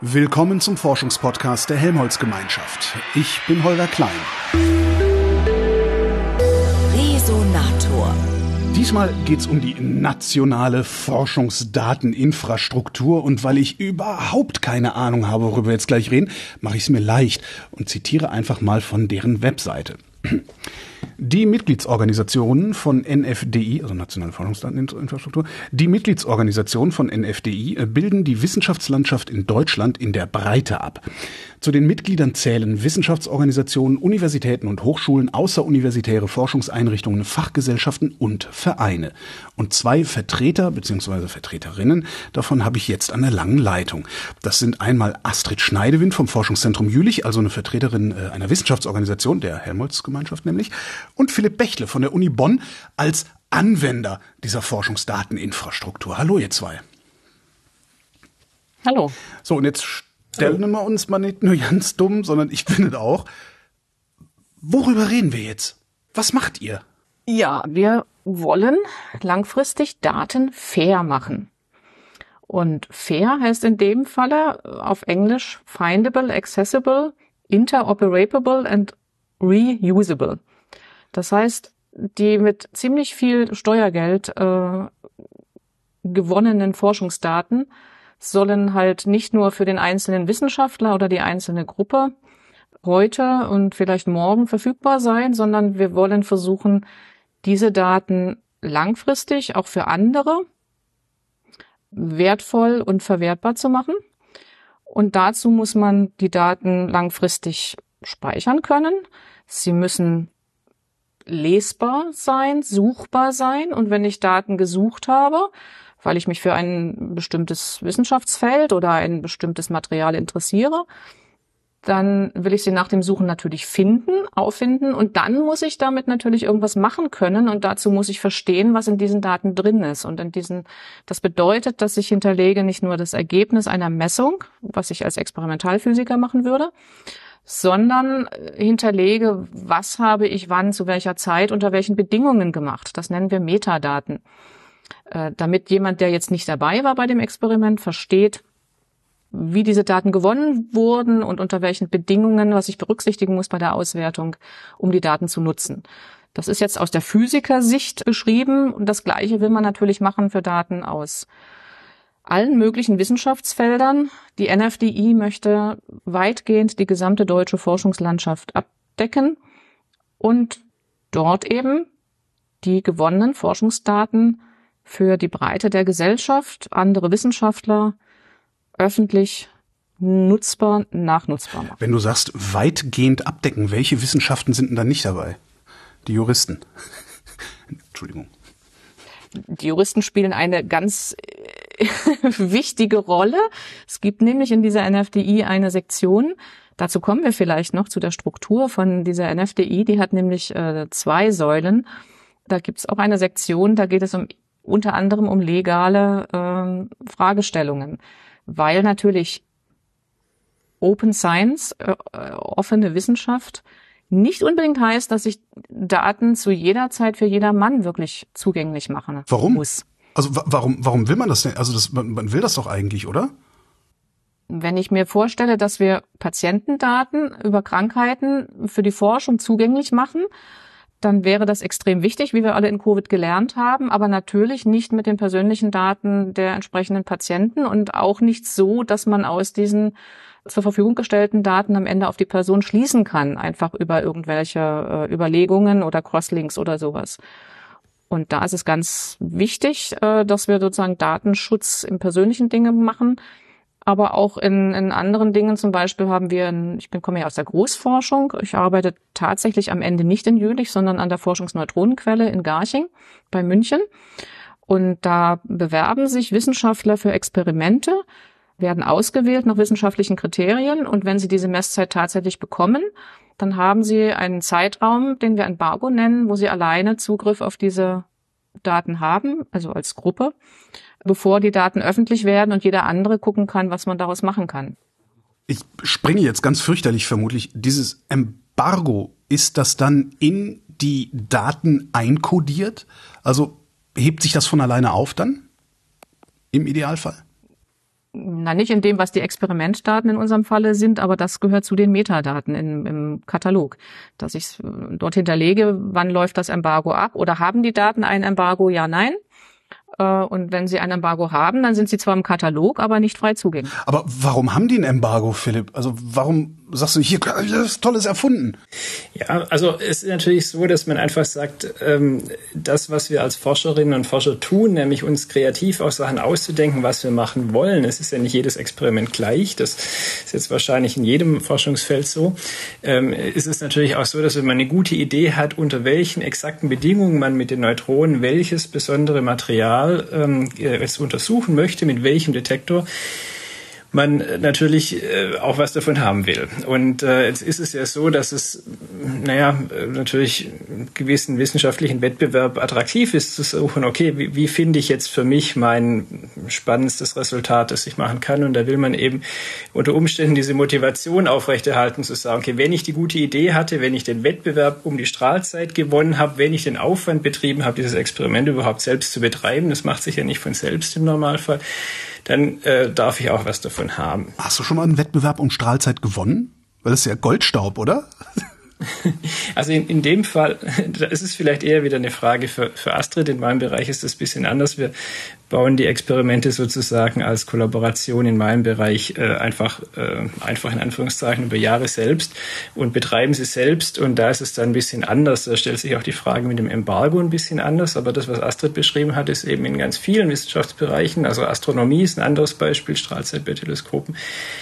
Willkommen zum Forschungspodcast der Helmholtz-Gemeinschaft. Ich bin Holger Klein. Resonator. Diesmal geht's um die nationale Forschungsdateninfrastruktur und weil ich überhaupt keine Ahnung habe, worüber wir jetzt gleich reden, mache ich es mir leicht und zitiere einfach mal von deren Webseite. Die Mitgliedsorganisationen von NFDI, also Nationale Forschungsdateninfrastruktur, die Mitgliedsorganisationen von NFDI bilden die Wissenschaftslandschaft in Deutschland in der Breite ab. Zu den Mitgliedern zählen Wissenschaftsorganisationen, Universitäten und Hochschulen, außeruniversitäre Forschungseinrichtungen, Fachgesellschaften und Vereine. Und 2 Vertreter bzw. Vertreterinnen, davon habe ich jetzt an der langen Leitung. Das sind einmal Astrid Schneidewind vom Forschungszentrum Jülich, also eine Vertreterin einer Wissenschaftsorganisation, der Helmholtz-Gemeinschaft nämlich, und Philipp Bächle von der Uni Bonn als Anwender dieser Forschungsdateninfrastruktur. Hallo ihr 2. Hallo. So, und jetzt stellen wir uns mal nicht nur ganz dumm, sondern ich bin es auch. Worüber reden wir jetzt? Was macht ihr? Ja, wir wollen langfristig Daten fair machen. Und fair heißt in dem Falle auf Englisch findable, accessible, interoperable and reusable. Das heißt, die mit ziemlich viel Steuergeld gewonnenen Forschungsdaten sollen halt nicht nur für den einzelnen Wissenschaftler oder die einzelne Gruppe heute und vielleicht morgen verfügbar sein, sondern wir wollen versuchen, diese Daten langfristig auch für andere wertvoll und verwertbar zu machen. Und dazu muss man die Daten langfristig speichern können. Sie müssen lesbar sein, suchbar sein. Und wenn ich Daten gesucht habe, weil ich mich für ein bestimmtes Wissenschaftsfeld oder ein bestimmtes Material interessiere, dann will ich sie nach dem Suchen natürlich auffinden und dann muss ich damit natürlich irgendwas machen können und dazu muss ich verstehen, was in diesen Daten drin ist. Und das bedeutet, dass ich hinterlege nicht nur das Ergebnis einer Messung, was ich als Experimentalphysiker machen würde, sondern hinterlege, was habe ich wann, zu welcher Zeit, unter welchen Bedingungen gemacht. Das nennen wir Metadaten. Damit jemand, der jetzt nicht dabei war bei dem Experiment, versteht, wie diese Daten gewonnen wurden und unter welchen Bedingungen, was ich berücksichtigen muss bei der Auswertung, um die Daten zu nutzen. Das ist jetzt aus der Physikersicht beschrieben und das Gleiche will man natürlich machen für Daten aus allen möglichen Wissenschaftsfeldern. Die NFDI möchte weitgehend die gesamte deutsche Forschungslandschaft abdecken und dort eben die gewonnenen Forschungsdaten für die Breite der Gesellschaft, andere Wissenschaftler, öffentlich nutzbar, nachnutzbar machen. Wenn du sagst, weitgehend abdecken, welche Wissenschaften sind denn da nicht dabei? Die Juristen. Entschuldigung. Die Juristen spielen eine ganz wichtige Rolle. Es gibt nämlich in dieser NFDI eine Sektion, dazu kommen wir vielleicht noch zu der Struktur von dieser NFDI, die hat nämlich 2 Säulen. Da gibt es auch eine Sektion, da geht es unter anderem um legale Fragestellungen, weil natürlich Open Science, offene Wissenschaft, nicht unbedingt heißt, dass ich Daten zu jeder Zeit für jedermann wirklich zugänglich machen muss. Also warum will man das denn? Also man will das doch eigentlich, oder? Wenn ich mir vorstelle, dass wir Patientendaten über Krankheiten für die Forschung zugänglich machen, dann wäre das extrem wichtig, wie wir alle in Covid gelernt haben, aber natürlich nicht mit den persönlichen Daten der entsprechenden Patienten und auch nicht so, dass man aus diesen zur Verfügung gestellten Daten am Ende auf die Person schließen kann, einfach über irgendwelche Überlegungen oder Crosslinks oder sowas. Und da ist es ganz wichtig, dass wir sozusagen Datenschutz in persönlichen Dingen machen, aber auch in anderen Dingen. Zum Beispiel komme ja aus der Großforschung. Ich arbeite tatsächlich am Ende nicht in Jülich, sondern an der Forschungsneutronenquelle in Garching bei München. Und da bewerben sich Wissenschaftler für Experimente, werden ausgewählt nach wissenschaftlichen Kriterien. Und wenn sie diese Messzeit tatsächlich bekommen, dann haben sie einen Zeitraum, den wir Embargo nennen, wo sie alleine Zugriff auf diese Daten haben, also als Gruppe, bevor die Daten öffentlich werden und jeder andere gucken kann, was man daraus machen kann. Ich springe jetzt ganz fürchterlich vermutlich. Dieses Embargo, ist das dann in die Daten einkodiert? Also hebt sich das von alleine auf dann? Im Idealfall? Nicht in dem, was die Experimentdaten in unserem Falle sind, aber das gehört zu den Metadaten im Katalog, dass ich dort hinterlege, wann läuft das Embargo ab oder haben die Daten ein Embargo, ja, nein. Und wenn sie ein Embargo haben, dann sind sie zwar im Katalog, aber nicht frei zugänglich. Aber warum haben die ein Embargo, Philipp? Also warum sagst du, hier, das Tolles erfunden? Ja, also es ist natürlich so, dass man einfach sagt, das, was wir als Forscherinnen und Forscher tun, nämlich uns kreativ auch Sachen auszudenken, was wir machen wollen. Es ist ja nicht jedes Experiment gleich. Das ist jetzt wahrscheinlich in jedem Forschungsfeld so. Ist es natürlich auch so, dass wenn man eine gute Idee hat, unter welchen exakten Bedingungen man mit den Neutronen welches besondere Material jetzt untersuchen möchte, mit welchem Detektor, man natürlich auch was davon haben will. Und jetzt ist es ja so, dass es, natürlich einen gewissen wissenschaftlichen Wettbewerb attraktiv ist, zu suchen, okay, wie finde ich jetzt für mich mein spannendstes Resultat, das ich machen kann? Und da will man eben unter Umständen diese Motivation aufrechterhalten, zu sagen, okay, wenn ich die gute Idee hatte, wenn ich den Wettbewerb um die Strahlzeit gewonnen habe, wenn ich den Aufwand betrieben habe, dieses Experiment überhaupt selbst zu betreiben, das macht sich ja nicht von selbst im Normalfall, dann darf ich auch was davon haben. Hast du schon mal einen Wettbewerb um Strahlzeit gewonnen? Weil das ist ja Goldstaub, oder? Also in dem Fall, das ist vielleicht eher wieder eine Frage für Astrid. In meinem Bereich ist das ein bisschen anders. Wir bauen die Experimente sozusagen als Kollaboration in meinem Bereich einfach in Anführungszeichen über Jahre selbst und betreiben sie selbst. Und da ist es dann ein bisschen anders. Da stellt sich auch die Frage mit dem Embargo ein bisschen anders. Aber das, was Astrid beschrieben hat, ist eben in ganz vielen Wissenschaftsbereichen. Also Astronomie ist ein anderes Beispiel, Strahlzeit bei Teleskopen.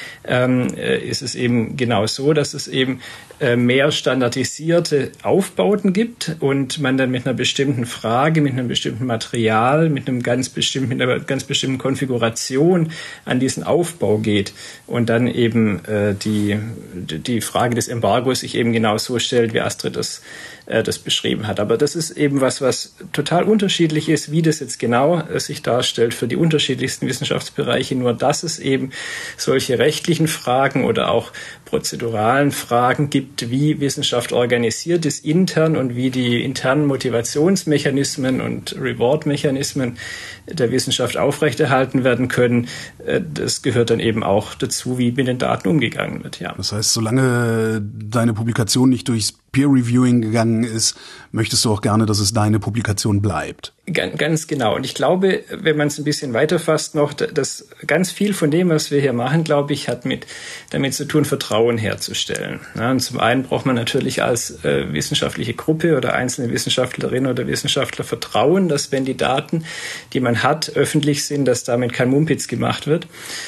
Ist es eben genau so, dass es eben mehr standardisierte Aufbauten gibt und man dann mit einer bestimmten Frage, mit einem bestimmten Material, mit einer ganz bestimmten Konfiguration an diesen Aufbau geht und dann eben die Frage des Embargos sich eben genau so stellt, wie Astrid das beschrieben hat. Aber das ist eben was total unterschiedlich ist, wie das jetzt genau sich darstellt für die unterschiedlichsten Wissenschaftsbereiche. Nur dass es eben solche rechtlichen Fragen oder auch prozeduralen Fragen gibt, wie Wissenschaft organisiert ist intern und wie die internen Motivationsmechanismen und Reward-Mechanismen der Wissenschaft aufrechterhalten werden können. Das gehört dann eben auch dazu, wie mit den Daten umgegangen wird. Ja. Das heißt, solange deine Publikation nicht durchs Peer-Reviewing gegangen ist, möchtest du auch gerne, dass es deine Publikation bleibt. Ganz genau. Und ich glaube, wenn man es ein bisschen weiterfasst noch, dass ganz viel von dem, was wir hier machen, glaube ich, hat damit zu tun, Vertrauen herzustellen. Ja, und zum einen braucht man natürlich als wissenschaftliche Gruppe oder einzelne Wissenschaftlerinnen oder Wissenschaftler Vertrauen, dass wenn die Daten, die man hat, öffentlich sind, dass damit kein Mumpitz gemacht wird.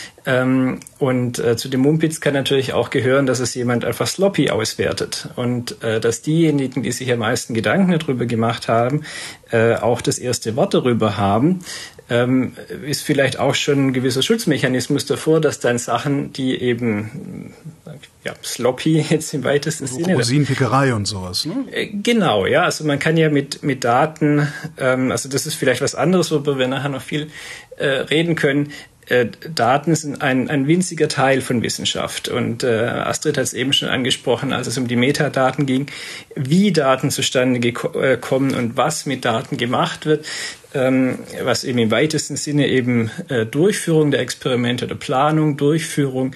Und zu dem Mumpitz kann natürlich auch gehören, dass es jemand einfach sloppy auswertet und dass diejenigen, die sich am meisten Gedanken darüber gemacht haben, auch das erste Wort darüber haben, ist vielleicht auch schon ein gewisser Schutzmechanismus davor, dass dann Sachen, die eben sloppy jetzt im weitesten Sinne. Rosinenpickerei und sowas, ne? Genau, ja. Also man kann ja mit Daten, also das ist vielleicht was anderes, worüber wir nachher noch viel reden können. Daten sind ein winziger Teil von Wissenschaft. Und Astrid hat es eben schon angesprochen, als es um die Metadaten ging, wie Daten zustande kommen und was mit Daten gemacht wird, was eben im weitesten Sinne eben Durchführung der Experimente oder Planung, Durchführung,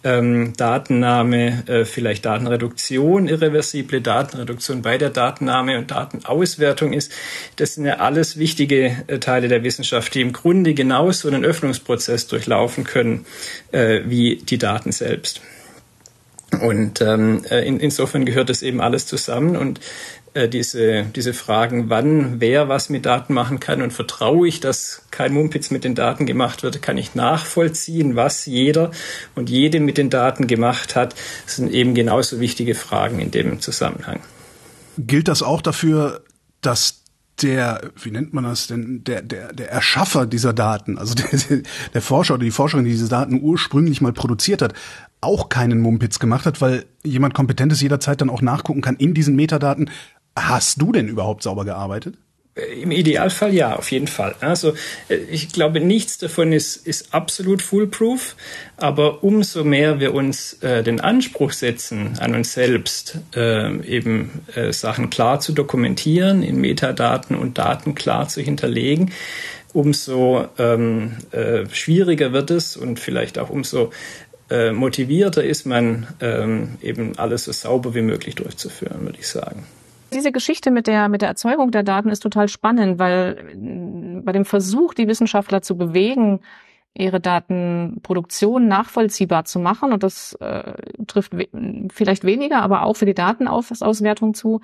Datennahme, vielleicht Datenreduktion, irreversible Datenreduktion bei der Datennahme und Datenauswertung ist. Das sind ja alles wichtige Teile der Wissenschaft, die im Grunde genauso einen Öffnungsprozess durchlaufen können wie die Daten selbst. Und insofern gehört das eben alles zusammen und diese Fragen, wann wer was mit Daten machen kann und vertraue ich, dass kein Mumpitz mit den Daten gemacht wird, kann ich nachvollziehen, was jeder und jede mit den Daten gemacht hat, das sind eben genauso wichtige Fragen in dem Zusammenhang. Gilt das auch dafür, dass der Erschaffer dieser Daten, also der Forscher oder die Forscherin, die diese Daten ursprünglich mal produziert hat, auch keinen Mumpitz gemacht hat, weil jemand Kompetentes jederzeit dann auch nachgucken kann in diesen Metadaten, hast du denn überhaupt sauber gearbeitet? Im Idealfall ja, auf jeden Fall. Also ich glaube, nichts davon ist absolut foolproof, aber umso mehr wir uns den Anspruch setzen an uns selbst, Sachen klar zu dokumentieren, in Metadaten und Daten klar zu hinterlegen, umso schwieriger wird es und vielleicht auch umso motivierter ist man, eben alles so sauber wie möglich durchzuführen, würde ich sagen. Diese Geschichte mit der Erzeugung der Daten ist total spannend, weil bei dem Versuch, die Wissenschaftler zu bewegen, ihre Datenproduktion nachvollziehbar zu machen, und das trifft vielleicht weniger, aber auch für die Datenauswertung zu,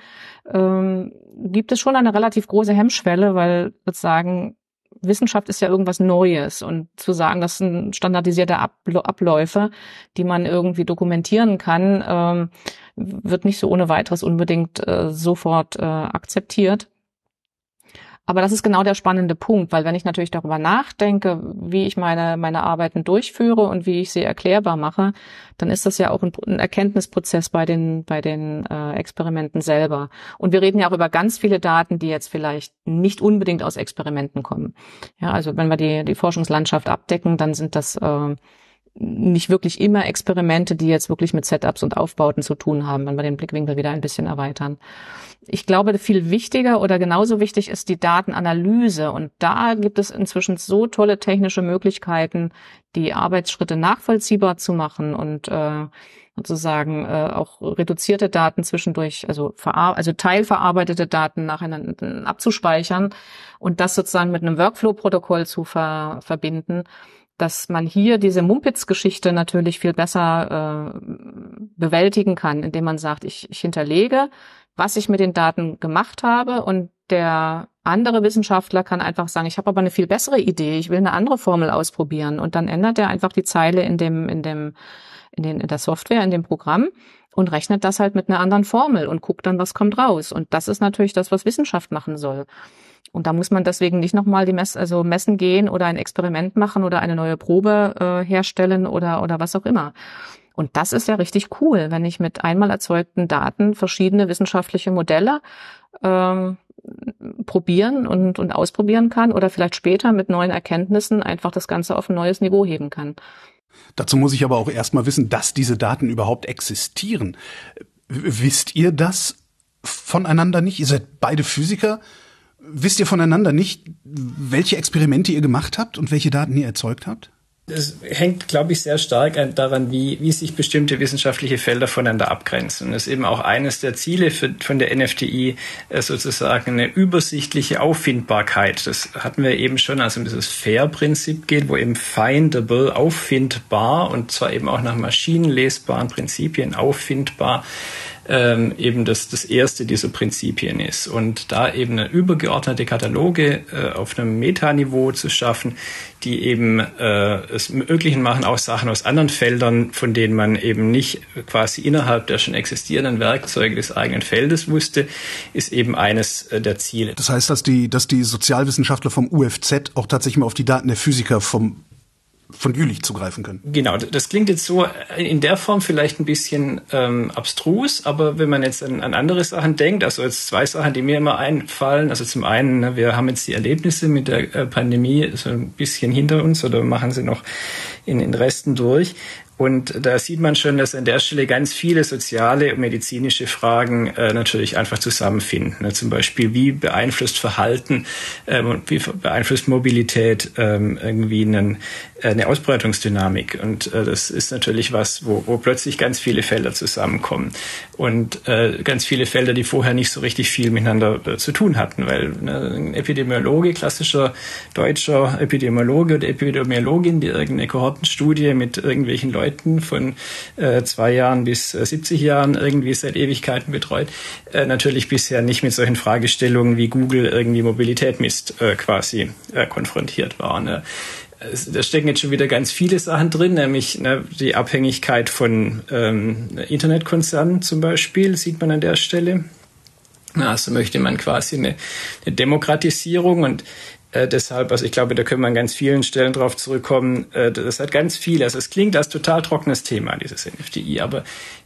gibt es schon eine relativ große Hemmschwelle, weil sozusagen Wissenschaft ist ja irgendwas Neues, und zu sagen, das sind standardisierte Abläufe, die man irgendwie dokumentieren kann, wird nicht so ohne weiteres unbedingt sofort akzeptiert. Aber das ist genau der spannende Punkt, weil wenn ich natürlich darüber nachdenke, wie ich meine Arbeiten durchführe und wie ich sie erklärbar mache, dann ist das ja auch ein Erkenntnisprozess bei den Experimenten selber. Und wir reden ja auch über ganz viele Daten, die jetzt vielleicht nicht unbedingt aus Experimenten kommen. Ja, also wenn wir die Forschungslandschaft abdecken, dann sind das nicht wirklich immer Experimente, die jetzt wirklich mit Setups und Aufbauten zu tun haben, wenn wir den Blickwinkel wieder ein bisschen erweitern. Ich glaube, viel wichtiger oder genauso wichtig ist die Datenanalyse. Und da gibt es inzwischen so tolle technische Möglichkeiten, die Arbeitsschritte nachvollziehbar zu machen und sozusagen auch reduzierte Daten zwischendurch, also teilverarbeitete Daten nacheinander abzuspeichern und das sozusagen mit einem Workflow-Protokoll zu verbinden, dass man hier diese Mumpitz-Geschichte natürlich viel besser bewältigen kann, indem man sagt, ich hinterlege, was ich mit den Daten gemacht habe, und der andere Wissenschaftler kann einfach sagen, ich habe aber eine viel bessere Idee, ich will eine andere Formel ausprobieren, und dann ändert er einfach die Zeile in der Software, in dem Programm, und rechnet das halt mit einer anderen Formel und guckt dann, was kommt raus. Und das ist natürlich das, was Wissenschaft machen soll. Und da muss man deswegen nicht nochmal messen gehen oder ein Experiment machen oder eine neue Probe herstellen oder was auch immer. Und das ist ja richtig cool, wenn ich mit einmal erzeugten Daten verschiedene wissenschaftliche Modelle probieren und ausprobieren kann oder vielleicht später mit neuen Erkenntnissen einfach das Ganze auf ein neues Niveau heben kann. Dazu muss ich aber auch erstmal wissen, dass diese Daten überhaupt existieren. Wisst ihr das voneinander nicht? Ihr seid beide Physiker. Wisst ihr voneinander nicht, welche Experimente ihr gemacht habt und welche Daten ihr erzeugt habt? Es hängt, glaube ich, sehr stark daran, wie sich bestimmte wissenschaftliche Felder voneinander abgrenzen. Und das ist eben auch eines der Ziele von der NFDI, sozusagen eine übersichtliche Auffindbarkeit. Das hatten wir eben schon, als es um dieses FAIR-Prinzip geht, wo eben findable, auffindbar, und zwar eben auch nach maschinenlesbaren Prinzipien auffindbar, eben das erste dieser Prinzipien ist. Und da eben eine übergeordnete Kataloge auf einem Metaniveau zu schaffen, die eben es möglich machen, auch Sachen aus anderen Feldern, von denen man eben nicht quasi innerhalb der schon existierenden Werkzeuge des eigenen Feldes wusste, ist eben eines der Ziele. Das heißt, dass die Sozialwissenschaftler vom UFZ auch tatsächlich mal auf die Daten der Physiker von Jülich zugreifen können. Genau, das klingt jetzt so in der Form vielleicht ein bisschen abstrus, aber wenn man jetzt an andere Sachen denkt, also jetzt zwei Sachen, die mir immer einfallen, also zum einen, wir haben jetzt die Erlebnisse mit der Pandemie so ein bisschen hinter uns oder machen sie noch in Resten durch. Und da sieht man schon, dass an der Stelle ganz viele soziale und medizinische Fragen natürlich einfach zusammenfinden. Zum Beispiel, wie beeinflusst Verhalten und wie beeinflusst Mobilität irgendwie eine Ausbreitungsdynamik. Und das ist natürlich was, wo plötzlich ganz viele Felder zusammenkommen. Und ganz viele Felder, die vorher nicht so richtig viel miteinander zu tun hatten. Weil ein Epidemiologe, klassischer deutscher Epidemiologe oder Epidemiologin, die irgendeine Kohortenstudie mit irgendwelchen Leuten von 2 Jahren bis 70 Jahren irgendwie seit Ewigkeiten betreut, natürlich bisher nicht mit solchen Fragestellungen wie Google irgendwie Mobilität misst, quasi konfrontiert war. Ne? Da stecken jetzt schon wieder ganz viele Sachen drin, nämlich die Abhängigkeit von Internetkonzernen zum Beispiel, sieht man an der Stelle. Also möchte man quasi eine Demokratisierung, und deshalb, also ich glaube, da können wir an ganz vielen Stellen drauf zurückkommen. Das hat ganz viel, also es klingt als total trockenes Thema, dieses NFDI, aber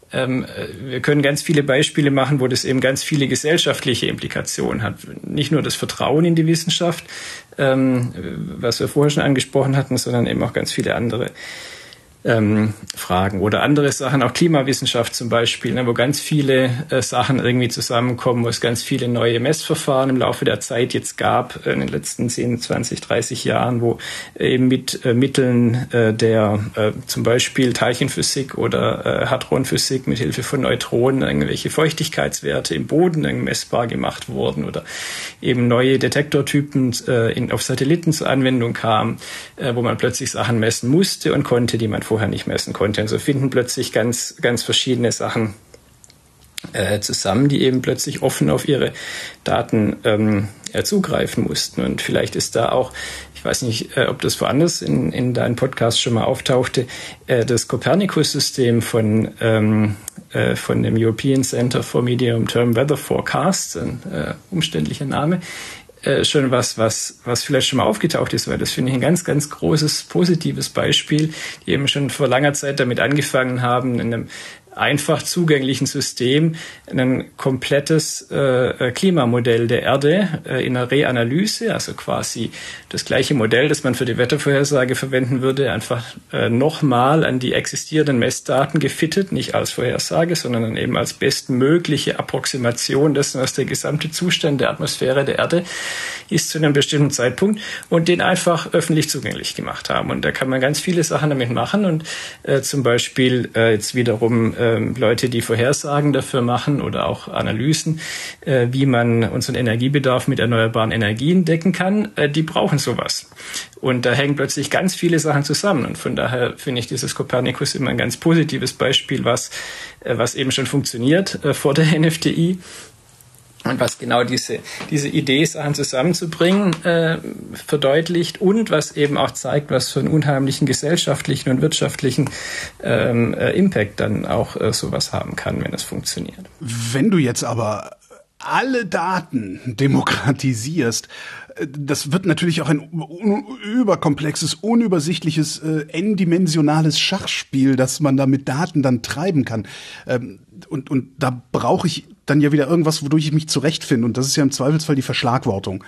wir können ganz viele Beispiele machen, wo das eben ganz viele gesellschaftliche Implikationen hat. Nicht nur das Vertrauen in die Wissenschaft, was wir vorher schon angesprochen hatten, sondern eben auch ganz viele andere Fragen oder andere Sachen, auch Klimawissenschaft zum Beispiel, wo ganz viele Sachen irgendwie zusammenkommen, wo es ganz viele neue Messverfahren im Laufe der Zeit jetzt gab, in den letzten 10, 20, 30 Jahren, wo eben mit Mitteln der zum Beispiel Teilchenphysik oder Hadronphysik mit Hilfe von Neutronen irgendwelche Feuchtigkeitswerte im Boden messbar gemacht wurden oder eben neue Detektortypen auf Satelliten zur Anwendung kamen, wo man plötzlich Sachen messen musste und konnte, die man vorher nicht messen konnte. Und so finden plötzlich ganz, ganz verschiedene Sachen zusammen, die eben plötzlich offen auf ihre Daten zugreifen mussten. Und vielleicht ist da auch, ich weiß nicht, ob das woanders in deinem Podcast schon mal auftauchte, das Copernicus-System von dem European Center for Medium-Term Weather Forecasts, ein umständlicher Name, schon was vielleicht schon mal aufgetaucht ist, weil das finde ich ein ganz, ganz großes, positives Beispiel, die eben schon vor langer Zeit damit angefangen haben, in einem einfach zugänglichen System ein komplettes Klimamodell der Erde in einer Reanalyse, also quasi das gleiche Modell, das man für die Wettervorhersage verwenden würde, einfach nochmal an die existierenden Messdaten gefittet, nicht als Vorhersage, sondern dann eben als bestmögliche Approximation dessen, was der gesamte Zustand der Atmosphäre der Erde ist zu einem bestimmten Zeitpunkt und den einfach öffentlich zugänglich gemacht haben. Und da kann man ganz viele Sachen damit machen und zum Beispiel jetzt wiederum Leute, die Vorhersagen dafür machen oder auch Analysen, wie man unseren Energiebedarf mit erneuerbaren Energien decken kann, die brauchen sowas. Und da hängen plötzlich ganz viele Sachen zusammen. Und von daher finde ich dieses Copernicus immer ein ganz positives Beispiel, was eben schon funktioniert vor der NFDI. Und was genau diese Idee, Sachen zusammenzubringen, verdeutlicht und was eben auch zeigt, was für einen unheimlichen gesellschaftlichen und wirtschaftlichen Impact dann auch sowas haben kann, wenn es funktioniert. Wenn du jetzt aber alle Daten demokratisierst, das wird natürlich auch ein überkomplexes, unübersichtliches, n-dimensionales Schachspiel, das man da mit Daten dann treiben kann. Und da brauche ich dann ja wieder irgendwas, wodurch ich mich zurechtfinde. Und das ist ja im Zweifelsfall die Verschlagwortung.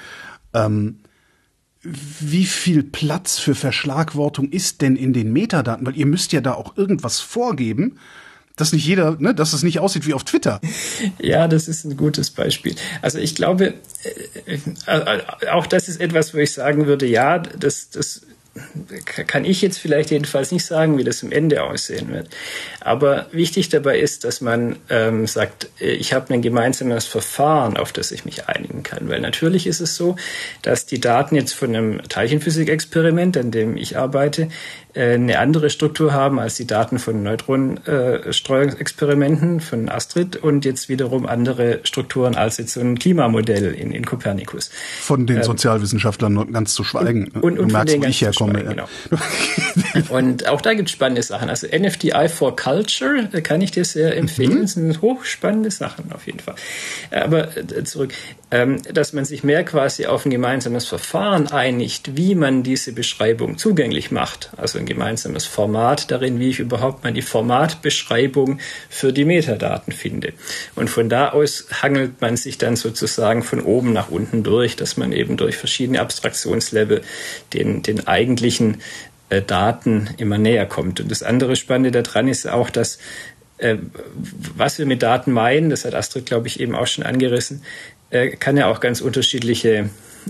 Wie viel Platz für Verschlagwortung ist denn in den Metadaten? Weil ihr müsst ja da auch irgendwas vorgeben, dass nicht jeder, dass es nicht aussieht wie auf Twitter. Ja, das ist ein gutes Beispiel. Also ich glaube, auch das ist etwas, wo ich sagen würde, ja, das kann ich jetzt vielleicht jedenfalls nicht sagen, wie das am Ende aussehen wird. Aber wichtig dabei ist, dass man sagt, ich habe ein gemeinsames Verfahren, auf das ich mich einigen kann. Weil natürlich ist es so, dass die Daten jetzt von einem Teilchenphysik-Experiment, an dem ich arbeite, eine andere Struktur haben als die Daten von Neutronenstreuungsexperimenten von Astrid und jetzt wiederum andere Strukturen als jetzt so ein Klimamodell in Copernicus. Von den Sozialwissenschaftlern ganz zu schweigen. Und du merkst, wo ich herkomme. Genau. Und auch da gibt es spannende Sachen. Also NFDI for Culture kann ich dir sehr empfehlen. Das sind hochspannende Sachen auf jeden Fall. Aber zurück, dass man sich mehr quasi auf ein gemeinsames Verfahren einigt, wie man diese Beschreibung zugänglich macht. Also ein gemeinsames Format darin, wie ich überhaupt mal die Formatbeschreibung für die Metadaten finde. Und von da aus hangelt man sich dann sozusagen von oben nach unten durch, dass man eben durch verschiedene Abstraktionslevel den eigentlichen Daten immer näher kommt. Und das andere Spannende daran ist auch, dass was wir mit Daten meinen, das hat Astrid, glaube ich, eben auch schon angerissen, kann ja auch ganz unterschiedliche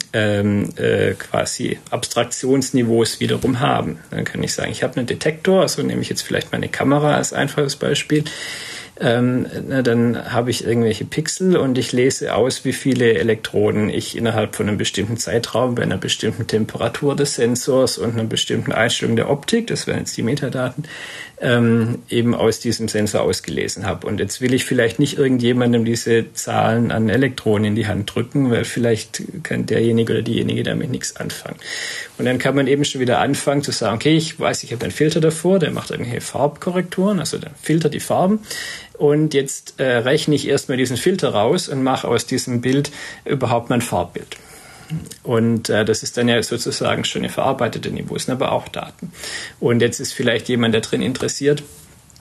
quasi Abstraktionsniveaus wiederum haben. Dann kann ich sagen, ich habe einen Detektor, also nehme ich jetzt vielleicht meine Kamera als einfaches Beispiel. Dann habe ich irgendwelche Pixel und ich lese aus, wie viele Elektronen ich innerhalb von einem bestimmten Zeitraum bei einer bestimmten Temperatur des Sensors und einer bestimmten Einstellung der Optik, das wären jetzt die Metadaten, eben aus diesem Sensor ausgelesen habe. Und jetzt will ich vielleicht nicht irgendjemandem diese Zahlen an Elektronen in die Hand drücken, weil vielleicht kann derjenige oder diejenige damit nichts anfangen. Und dann kann man eben schon wieder anfangen zu sagen, okay, ich weiß, ich habe einen Filter davor, der macht irgendwelche Farbkorrekturen, also der filtert die Farben. Und jetzt rechne ich erstmal diesen Filter raus und mache aus diesem Bild überhaupt mein Farbbild. Und das ist dann ja sozusagen schon eine verarbeitete Niveau, sind aber auch Daten. Und jetzt ist vielleicht jemand da drin interessiert,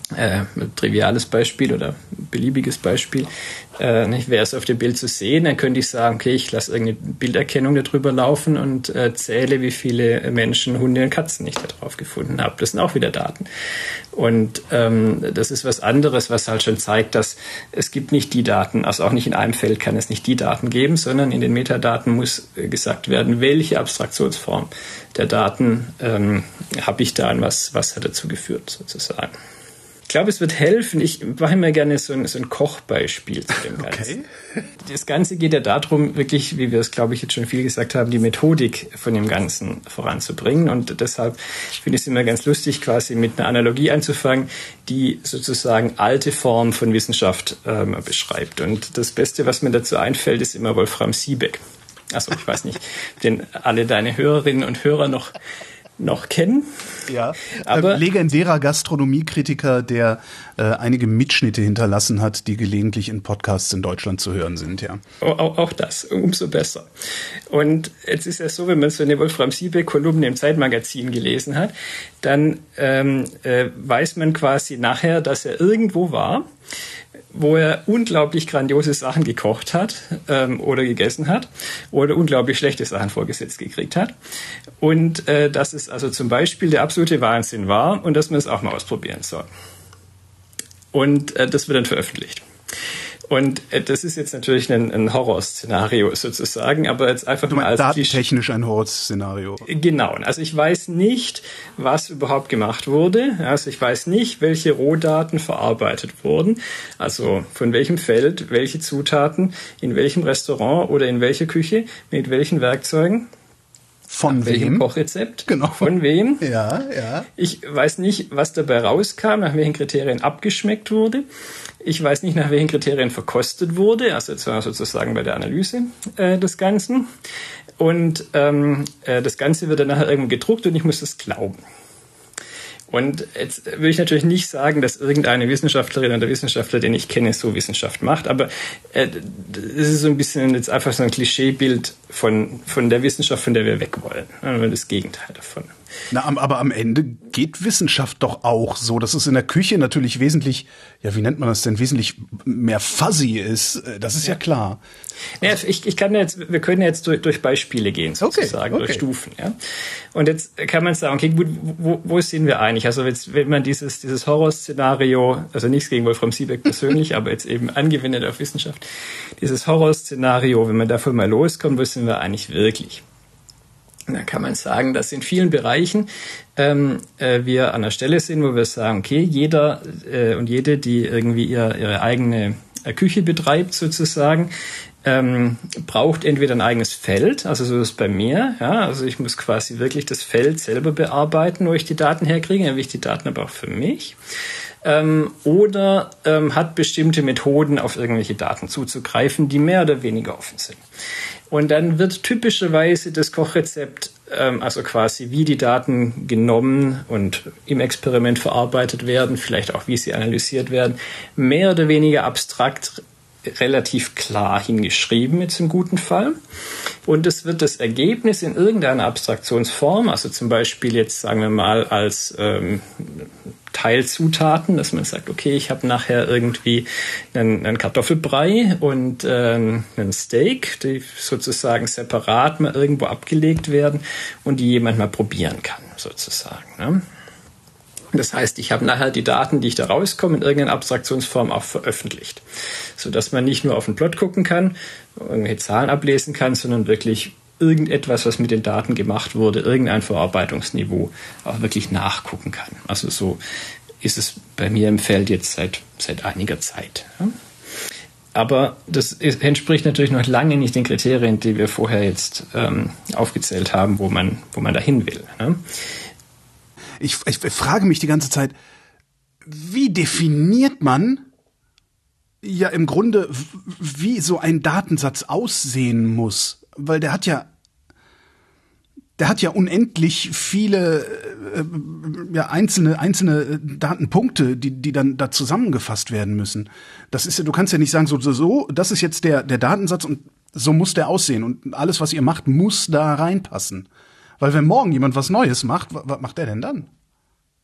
triviales Beispiel oder beliebiges Beispiel, wäre es auf dem Bild zu sehen, dann könnte ich sagen, okay, ich lasse irgendeine Bilderkennung darüber laufen und zähle, wie viele Menschen, Hunde und Katzen ich da drauf gefunden habe. Das sind auch wieder Daten. Und das ist was anderes, was halt schon zeigt, dass es gibt nicht die Daten, also auch nicht in einem Feld kann es nicht die Daten geben, sondern in den Metadaten muss gesagt werden, welche Abstraktionsform der Daten habe ich da und was hat dazu geführt, sozusagen. Ich glaube, es wird helfen. Ich mache immer gerne so ein Kochbeispiel zu dem Ganzen. Okay. Das Ganze geht ja darum, wirklich, wie wir es, glaube ich, jetzt schon viel gesagt haben, die Methodik von dem Ganzen voranzubringen. Und deshalb finde ich es immer ganz lustig, quasi mit einer Analogie anzufangen, die sozusagen alte Form von Wissenschaft beschreibt. Und das Beste, was mir dazu einfällt, ist immer Wolfram Siebeck. Also ich weiß nicht, den alle deine Hörerinnen und Hörer noch kennen. Ja, aber legendärer Gastronomiekritiker, der einige Mitschnitte hinterlassen hat, die gelegentlich in Podcasts in Deutschland zu hören sind, ja. Auch das, umso besser. Und jetzt ist ja so, wenn man so eine Wolfram Siebeck-Kolumne im Zeitmagazin gelesen hat, dann weiß man quasi nachher, dass er irgendwo war, wo er unglaublich grandiose Sachen gekocht hat oder gegessen hat oder unglaublich schlechte Sachen vorgesetzt gekriegt hat. Und dass es also zum Beispiel der absolute Wahnsinn war und dass man es auch mal ausprobieren soll. Und das wird dann veröffentlicht. Und das ist jetzt natürlich ein Horrorszenario sozusagen, aber jetzt einfach mal als datentechnisch ein Horrorszenario. Genau. Also ich weiß nicht, was überhaupt gemacht wurde. Also ich weiß nicht, welche Rohdaten verarbeitet wurden. Also von welchem Feld, welche Zutaten, in welchem Restaurant oder in welcher Küche, mit welchen Werkzeugen. Von welchem Kochrezept? Genau. Von wem? Ja, ja. Ich weiß nicht, was dabei rauskam, nach welchen Kriterien abgeschmeckt wurde. Ich weiß nicht, nach welchen Kriterien verkostet wurde, also zwar sozusagen bei der Analyse des Ganzen. Und das Ganze wird dann nachher irgendwo gedruckt und ich muss das glauben. Und jetzt will ich natürlich nicht sagen, dass irgendeine Wissenschaftlerin oder Wissenschaftler, den ich kenne, so Wissenschaft macht, aber das ist so ein bisschen jetzt einfach so ein Klischeebild von der Wissenschaft, von der wir weg wollen. Das Gegenteil davon. Na, aber am Ende geht Wissenschaft doch auch so, dass es in der Küche natürlich wesentlich, ja, wie nennt man das denn, wesentlich mehr fuzzy ist. Das ist ja klar. Ja, wir können jetzt durch Beispiele gehen, sozusagen, okay. Durch Stufen, ja. Und jetzt kann man sagen, okay, gut, wo sind wir einig? Also jetzt, wenn man dieses Horrorszenario, also nichts gegen Wolfram Siebeck persönlich, aber jetzt eben angewendet auf Wissenschaft, dieses Horrorszenario, wenn man davon mal loskommt, wo sind wir eigentlich wirklich? Da kann man sagen, dass in vielen Bereichen wir an der Stelle sind, wo wir sagen, okay, jeder und jede, die irgendwie ihre eigene Küche betreibt sozusagen, braucht entweder ein eigenes Feld, also so ist es bei mir, ja, also ich muss quasi wirklich das Feld selber bearbeiten, wo ich die Daten herkriege, dann will ich die Daten aber auch für mich. Oder hat bestimmte Methoden, auf irgendwelche Daten zuzugreifen, die mehr oder weniger offen sind. Und dann wird typischerweise das Kochrezept, also quasi wie die Daten genommen und im Experiment verarbeitet werden, vielleicht auch wie sie analysiert werden, mehr oder weniger abstrakt relativ klar hingeschrieben, jetzt im guten Fall. Und es wird das Ergebnis in irgendeiner Abstraktionsform, also zum Beispiel jetzt sagen wir mal als Teilzutaten, dass man sagt, okay, ich habe nachher irgendwie einen Kartoffelbrei und einen Steak, die sozusagen separat mal irgendwo abgelegt werden und die jemand mal probieren kann, sozusagen. Ne? Das heißt, ich habe nachher die Daten, die ich da rauskomme, in irgendeiner Abstraktionsform auch veröffentlicht, sodass man nicht nur auf den Plot gucken kann, irgendwelche Zahlen ablesen kann, sondern wirklich irgendetwas, was mit den Daten gemacht wurde, irgendein Verarbeitungsniveau auch wirklich nachgucken kann. Also so ist es bei mir im Feld jetzt seit einiger Zeit. Ja. Aber das entspricht natürlich noch lange nicht den Kriterien, die wir vorher jetzt aufgezählt haben, wo man dahin will. Ne? Ich frage mich die ganze Zeit, wie definiert man ja im Grunde, wie so ein Datensatz aussehen muss? Weil der hat ja unendlich viele einzelne Datenpunkte, die dann da zusammengefasst werden müssen. Das ist ja, du kannst ja nicht sagen, so, das ist jetzt der Datensatz und so muss der aussehen und alles, was ihr macht, muss da reinpassen. Weil wenn morgen jemand was Neues macht, was macht der denn dann?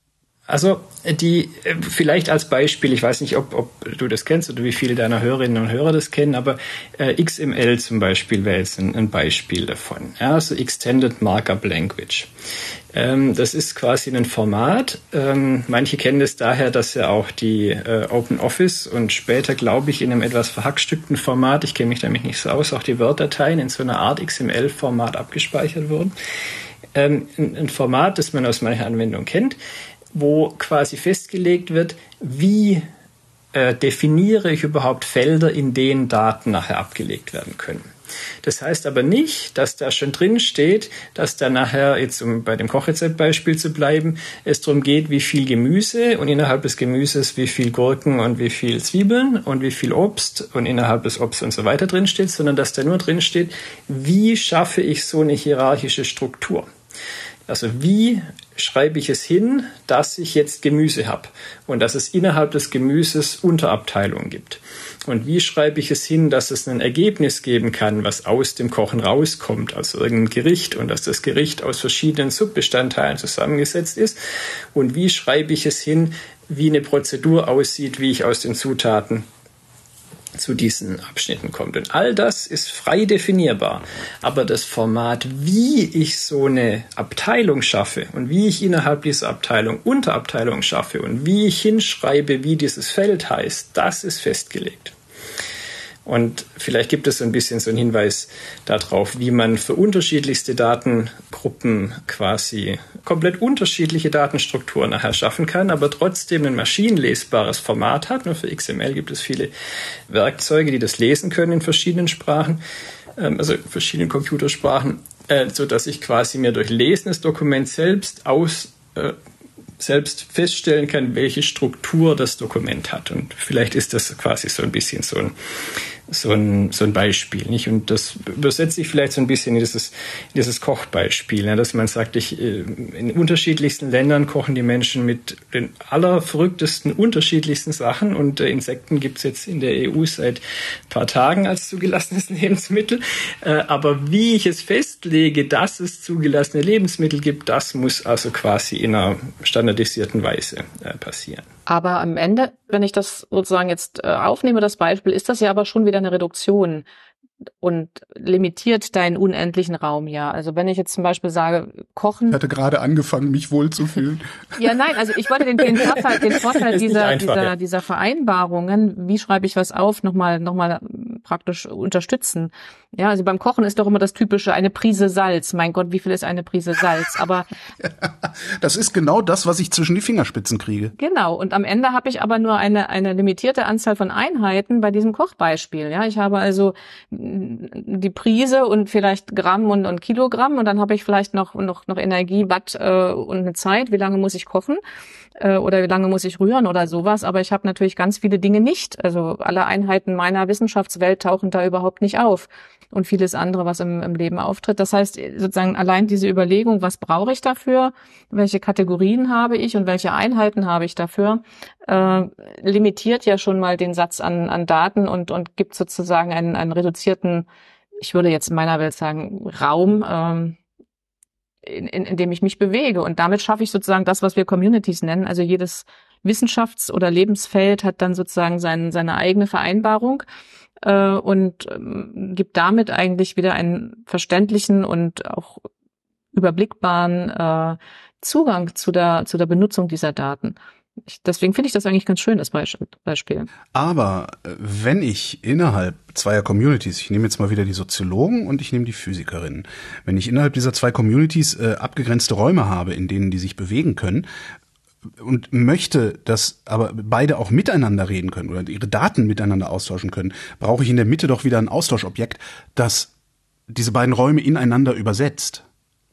Also vielleicht als Beispiel, ich weiß nicht, ob du das kennst oder wie viele deiner Hörerinnen und Hörer das kennen, aber XML zum Beispiel wäre jetzt ein Beispiel davon. Ja, also Extended Markup Language. Das ist quasi ein Format. Manche kennen es daher, dass ja auch die OpenOffice und später, glaube ich, in einem etwas verhackstückten Format, ich kenne mich damit nicht so aus, auch die Word-Dateien in so einer Art XML-Format abgespeichert wurden. Ein Format, das man aus mancher Anwendung kennt, wo quasi festgelegt wird, wie definiere ich überhaupt Felder, in denen Daten nachher abgelegt werden können. Das heißt aber nicht, dass da schon drin steht, dass da nachher, jetzt um bei dem Kochrezeptbeispiel zu bleiben, es darum geht, wie viel Gemüse und innerhalb des Gemüses wie viel Gurken und wie viel Zwiebeln und wie viel Obst und innerhalb des Obst und so weiter drin steht, sondern dass da nur drin steht, wie schaffe ich so eine hierarchische Struktur. Also wie schreibe ich es hin, dass ich jetzt Gemüse habe und dass es innerhalb des Gemüses Unterabteilungen gibt? Und wie schreibe ich es hin, dass es ein Ergebnis geben kann, was aus dem Kochen rauskommt, also irgendein Gericht, und dass das Gericht aus verschiedenen Subbestandteilen zusammengesetzt ist? Und wie schreibe ich es hin, wie eine Prozedur aussieht, wie ich aus den Zutaten zu diesen Abschnitten kommt. Und all das ist frei definierbar. Aber das Format, wie ich so eine Abteilung schaffe und wie ich innerhalb dieser Abteilung Unterabteilungen schaffe und wie ich hinschreibe, wie dieses Feld heißt, das ist festgelegt. Und vielleicht gibt es so ein bisschen so einen Hinweis darauf, wie man für unterschiedlichste Datengruppen quasi komplett unterschiedliche Datenstrukturen nachher schaffen kann, aber trotzdem ein maschinenlesbares Format hat. Nur für XML gibt es viele Werkzeuge, die das lesen können in verschiedenen Sprachen, also verschiedenen Computersprachen, so dass ich quasi mir durch Lesen des Dokuments selbst feststellen kann, welche Struktur das Dokument hat. Und vielleicht ist das quasi so ein bisschen so ein Beispiel, nicht? Und das übersetze ich vielleicht so ein bisschen in dieses Kochbeispiel, ne? Dass man sagt, in unterschiedlichsten Ländern kochen die Menschen mit den allerverrücktesten, unterschiedlichsten Sachen, und Insekten gibt's jetzt in der EU seit ein paar Tagen als zugelassenes Lebensmittel. Aber wie ich es festlege, dass es zugelassene Lebensmittel gibt, das muss also quasi in einer standardisierten Weise passieren. Aber am Ende, wenn ich das sozusagen jetzt aufnehme, das Beispiel, ist das ja aber schon wieder eine Reduktion und limitiert deinen unendlichen Raum, ja. Also wenn ich jetzt zum Beispiel sage, Kochen. Ich hatte gerade angefangen, mich wohlzufühlen. Ja, nein, also ich wollte den Vorteil dieser Vereinbarungen, wie schreibe ich was auf, nochmal praktisch unterstützen. Ja, also beim Kochen ist doch immer das Typische, eine Prise Salz. Mein Gott, wie viel ist eine Prise Salz? Aber das ist genau das, was ich zwischen die Fingerspitzen kriege. Genau. Und am Ende habe ich aber nur eine limitierte Anzahl von Einheiten bei diesem Kochbeispiel. Ja, ich habe also die Prise und vielleicht Gramm und Kilogramm, und dann habe ich vielleicht noch Energie, Watt und eine Zeit. Wie lange muss ich kochen? Oder wie lange muss ich rühren oder sowas. Aber ich habe natürlich ganz viele Dinge nicht. Also alle Einheiten meiner Wissenschaftswelt tauchen da überhaupt nicht auf. Und vieles andere, was im Leben auftritt. Das heißt, sozusagen allein diese Überlegung, was brauche ich dafür, welche Kategorien habe ich und welche Einheiten habe ich dafür, limitiert ja schon mal den Satz an Daten und gibt sozusagen einen reduzierten, ich würde jetzt in meiner Welt sagen, Raum, in dem ich mich bewege. Und damit schaffe ich sozusagen das, was wir Communities nennen. Also jedes Wissenschafts- oder Lebensfeld hat dann sozusagen seine eigene Vereinbarung und gibt damit eigentlich wieder einen verständlichen und auch überblickbaren Zugang zu der Benutzung dieser Daten. Deswegen finde ich das eigentlich ganz schön, das Beispiel. Aber wenn ich innerhalb zweier Communities, ich nehme jetzt mal wieder die Soziologen und ich nehme die Physikerin, wenn ich innerhalb dieser zwei Communities abgegrenzte Räume habe, in denen die sich bewegen können, und möchte, dass aber beide auch miteinander reden können oder ihre Daten miteinander austauschen können, brauche ich in der Mitte doch wieder ein Austauschobjekt, das diese beiden Räume ineinander übersetzt.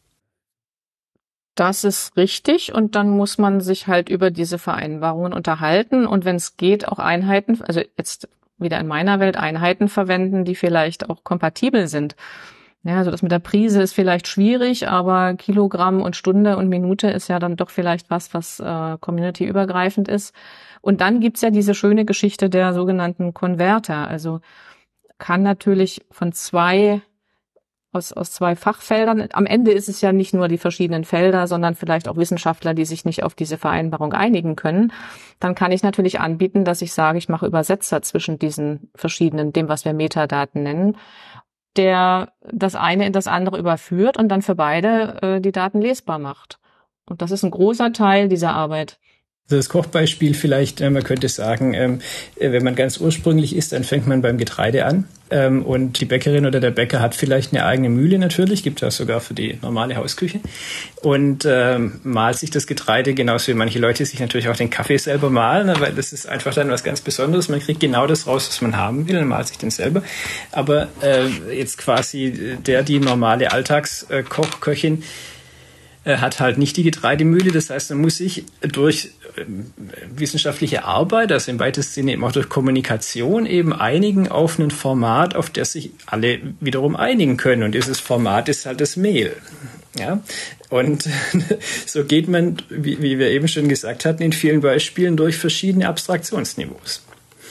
Das ist richtig, und dann muss man sich halt über diese Vereinbarungen unterhalten und wenn es geht, auch Einheiten, also jetzt wieder in meiner Welt Einheiten verwenden, die vielleicht auch kompatibel sind. Ja, also das mit der Prise ist vielleicht schwierig, aber Kilogramm und Stunde und Minute ist ja dann doch vielleicht was community-übergreifend ist. Und dann gibt's ja diese schöne Geschichte der sogenannten Konverter. Also kann natürlich von zwei aus zwei Fachfeldern. Am Ende ist es ja nicht nur die verschiedenen Felder, sondern vielleicht auch Wissenschaftler, die sich nicht auf diese Vereinbarung einigen können. Dann kann ich natürlich anbieten, dass ich sage, ich mache Übersetzer zwischen diesen verschiedenen, dem, was wir Metadaten nennen, der das eine in das andere überführt und dann für beide die Daten lesbar macht. Und das ist ein großer Teil dieser Arbeit. Also das Kochbeispiel vielleicht, man könnte sagen, wenn man ganz ursprünglich isst, dann fängt man beim Getreide an. Und die Bäckerin oder der Bäcker hat vielleicht eine eigene Mühle natürlich, gibt es sogar für die normale Hausküche. Und mahlt sich das Getreide, genauso wie manche Leute sich natürlich auch den Kaffee selber mahlen, weil das ist einfach dann was ganz Besonderes. Man kriegt genau das raus, was man haben will, und mahlt sich den selber. Aber jetzt quasi die normale Alltagskoch-Köchin, hat halt nicht die Getreidemühle. Das heißt, man muss sich durch wissenschaftliche Arbeit, also im weitesten Sinne eben auch durch Kommunikation eben einigen auf ein Format, auf das sich alle wiederum einigen können. Und dieses Format ist halt das Mehl. Ja? Und so geht man, wie wir eben schon gesagt hatten, in vielen Beispielen durch verschiedene Abstraktionsniveaus.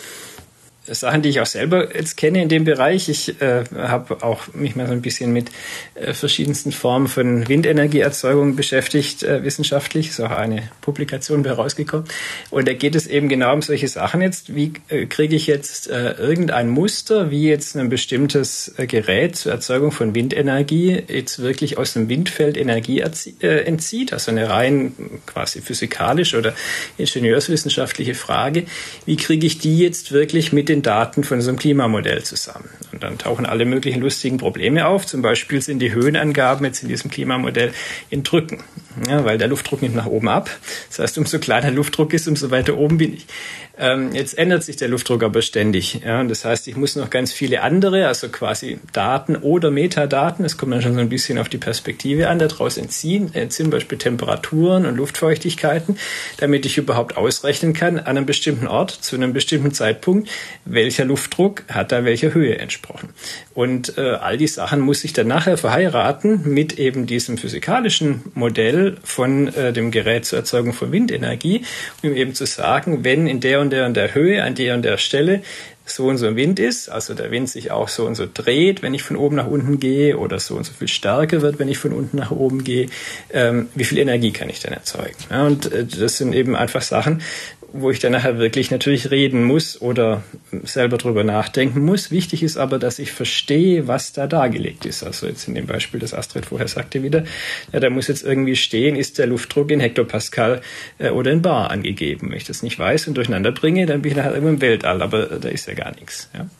Sachen, die ich auch selber jetzt kenne in dem Bereich. Ich habe auch mich mal so ein bisschen mit verschiedensten Formen von Windenergieerzeugung beschäftigt, wissenschaftlich. Ist auch eine Publikation bei rausgekommen. Und da geht es eben genau um solche Sachen jetzt. Wie kriege ich jetzt irgendein Muster, wie jetzt ein bestimmtes Gerät zur Erzeugung von Windenergie jetzt wirklich aus dem Windfeld Energie entzieht? Also eine rein quasi physikalisch oder ingenieurswissenschaftliche Frage. Wie kriege ich die jetzt wirklich mit den Daten von so einem Klimamodell zusammen? Und dann tauchen alle möglichen lustigen Probleme auf. Zum Beispiel sind die Höhenangaben jetzt in diesem Klimamodell in Drücken, ja, weil der Luftdruck nimmt nach oben ab. Das heißt, umso kleiner Luftdruck ist, umso weiter oben bin ich. Jetzt ändert sich der Luftdruck aber ständig. Ja, und das heißt, ich muss noch ganz viele andere, also quasi Daten oder Metadaten, das kommt dann schon so ein bisschen auf die Perspektive an, daraus entziehen, zum Beispiel Temperaturen und Luftfeuchtigkeiten, damit ich überhaupt ausrechnen kann, an einem bestimmten Ort, zu einem bestimmten Zeitpunkt, welcher Luftdruck hat da welcher Höhe entsprochen. Und all die Sachen muss ich dann nachher verheiraten mit eben diesem physikalischen Modell von dem Gerät zur Erzeugung von Windenergie, um eben zu sagen, wenn in der und der Höhe, an der und der Stelle so und so ein Wind ist, also der Wind sich auch so und so dreht, wenn ich von oben nach unten gehe, oder so und so viel stärker wird, wenn ich von unten nach oben gehe, wie viel Energie kann ich dann erzeugen? Ja, und das sind eben einfach Sachen, wo ich dann nachher wirklich natürlich reden muss oder selber drüber nachdenken muss. Wichtig ist aber, dass ich verstehe, was da dargelegt ist. Also jetzt in dem Beispiel, das Astrid vorher sagte wieder, ja, da muss jetzt irgendwie stehen, ist der Luftdruck in Hektopascal oder in Bar angegeben. Wenn ich das nicht weiß und durcheinander bringe, dann bin ich nachher immer im Weltall, aber da ist ja gar nichts. Ja.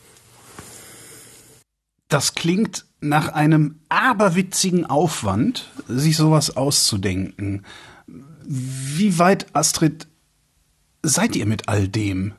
Das klingt nach einem aberwitzigen Aufwand, sich sowas auszudenken. Wie weit, Astrid, seid ihr mit all dem?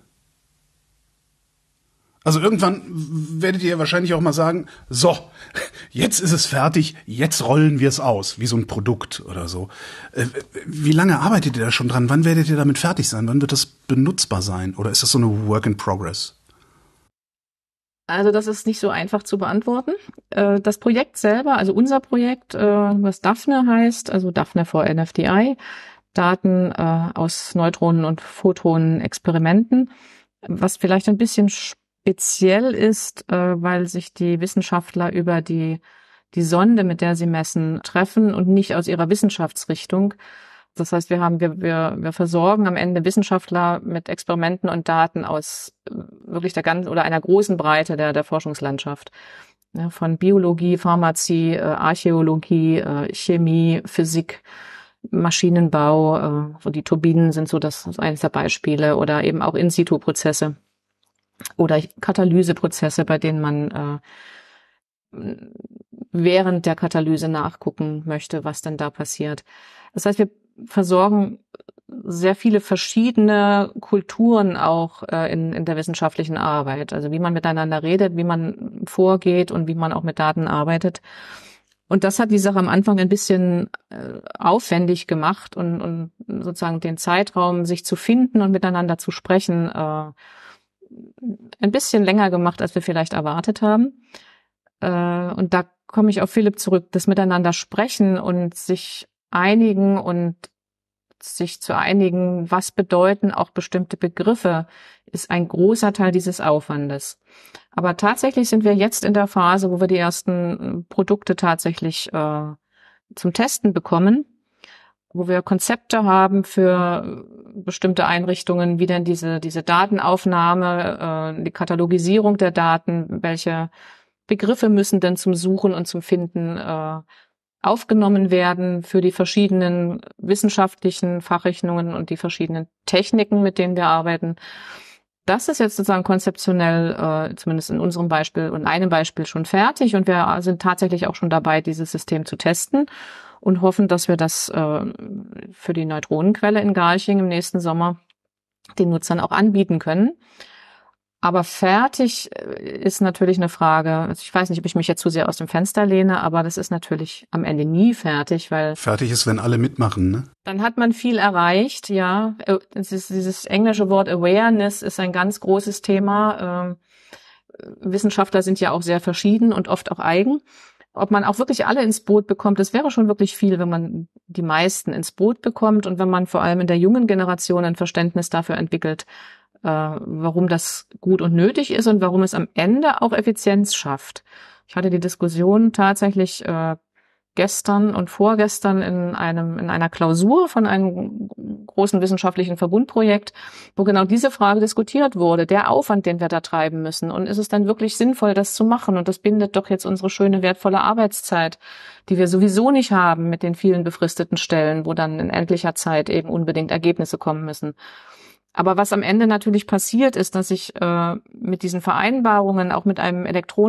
Also irgendwann werdet ihr wahrscheinlich auch mal sagen, so, jetzt ist es fertig, jetzt rollen wir es aus, wie so ein Produkt oder so. Wie lange arbeitet ihr da schon dran? Wann werdet ihr damit fertig sein? Wann wird das benutzbar sein? Oder ist das so eine Work in Progress? Also das ist nicht so einfach zu beantworten. Das Projekt selber, also unser Projekt, was DAFNE heißt, also DAFNE for NFDI, Daten aus Neutronen- und Photonen-Experimenten, was vielleicht ein bisschen speziell ist, weil sich die Wissenschaftler über die Sonde, mit der sie messen, treffen und nicht aus ihrer Wissenschaftsrichtung. Das heißt, wir versorgen am Ende Wissenschaftler mit Experimenten und Daten aus wirklich der ganzen oder einer großen Breite der Forschungslandschaft. Ja, von Biologie, Pharmazie, Archäologie, Chemie, Physik, Maschinenbau, so die Turbinen sind so das eines der Beispiele, oder eben auch In-situ-Prozesse oder Katalyseprozesse, bei denen man während der Katalyse nachgucken möchte, was denn da passiert. Das heißt, wir versorgen sehr viele verschiedene Kulturen auch in der wissenschaftlichen Arbeit, also wie man miteinander redet, wie man vorgeht und wie man auch mit Daten arbeitet. Und das hat die Sache am Anfang ein bisschen aufwendig gemacht und sozusagen den Zeitraum, sich zu finden und miteinander zu sprechen, ein bisschen länger gemacht, als wir vielleicht erwartet haben. Und da komme ich auf Philipp zurück, das Miteinander sprechen und sich einigen und sich zu einigen, was bedeuten auch bestimmte Begriffe, ist ein großer Teil dieses Aufwandes. Aber tatsächlich sind wir jetzt in der Phase, wo wir die ersten Produkte tatsächlich zum Testen bekommen, wo wir Konzepte haben für bestimmte Einrichtungen, wie denn diese Datenaufnahme, die Katalogisierung der Daten, welche Begriffe müssen denn zum Suchen und zum Finden aufgenommen werden für die verschiedenen wissenschaftlichen Fachrichtungen und die verschiedenen Techniken, mit denen wir arbeiten. Das ist jetzt sozusagen konzeptionell, zumindest in unserem Beispiel und einem Beispiel schon fertig, und wir sind tatsächlich auch schon dabei, dieses System zu testen und hoffen, dass wir das für die Neutronenquelle in Garching im nächsten Sommer den Nutzern auch anbieten können. Aber fertig ist natürlich eine Frage, also ich weiß nicht, ob ich mich jetzt zu sehr aus dem Fenster lehne, aber das ist natürlich am Ende nie fertig, weil... Fertig ist, wenn alle mitmachen, ne? Dann hat man viel erreicht, ja. Dieses englische Wort Awareness ist ein ganz großes Thema. Wissenschaftler sind ja auch sehr verschieden und oft auch eigen. Ob man auch wirklich alle ins Boot bekommt, das wäre schon wirklich viel, wenn man die meisten ins Boot bekommt und wenn man vor allem in der jungen Generation ein Verständnis dafür entwickelt, warum das gut und nötig ist und warum es am Ende auch Effizienz schafft. Ich hatte die Diskussion tatsächlich gestern und vorgestern in einer Klausur von einem großen wissenschaftlichen Verbundprojekt, wo genau diese Frage diskutiert wurde, der Aufwand, den wir da treiben müssen. Und ist es dann wirklich sinnvoll, das zu machen? Und das bindet doch jetzt unsere schöne, wertvolle Arbeitszeit, die wir sowieso nicht haben mit den vielen befristeten Stellen, wo dann in endlicher Zeit eben unbedingt Ergebnisse kommen müssen. Aber was am Ende natürlich passiert, ist, dass ich mit diesen Vereinbarungen, auch mit einem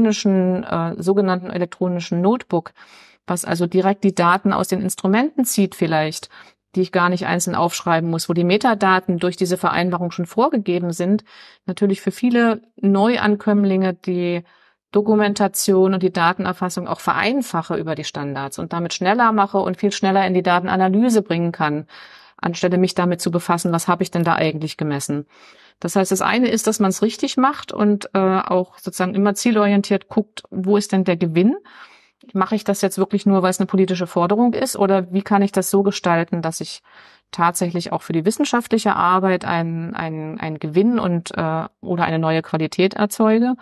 sogenannten elektronischen Notebook, was also direkt die Daten aus den Instrumenten zieht vielleicht, die ich gar nicht einzeln aufschreiben muss, wo die Metadaten durch diese Vereinbarung schon vorgegeben sind, natürlich für viele Neuankömmlinge die Dokumentation und die Datenerfassung auch vereinfache über die Standards und damit schneller mache und viel schneller in die Datenanalyse bringen kann, anstelle mich damit zu befassen, was habe ich denn da eigentlich gemessen. Das heißt, das eine ist, dass man es richtig macht und auch sozusagen immer zielorientiert guckt, wo ist denn der Gewinn? Mache ich das jetzt wirklich nur, weil es eine politische Forderung ist, oder wie kann ich das so gestalten, dass ich tatsächlich auch für die wissenschaftliche Arbeit einen Gewinn und oder eine neue Qualität erzeuge?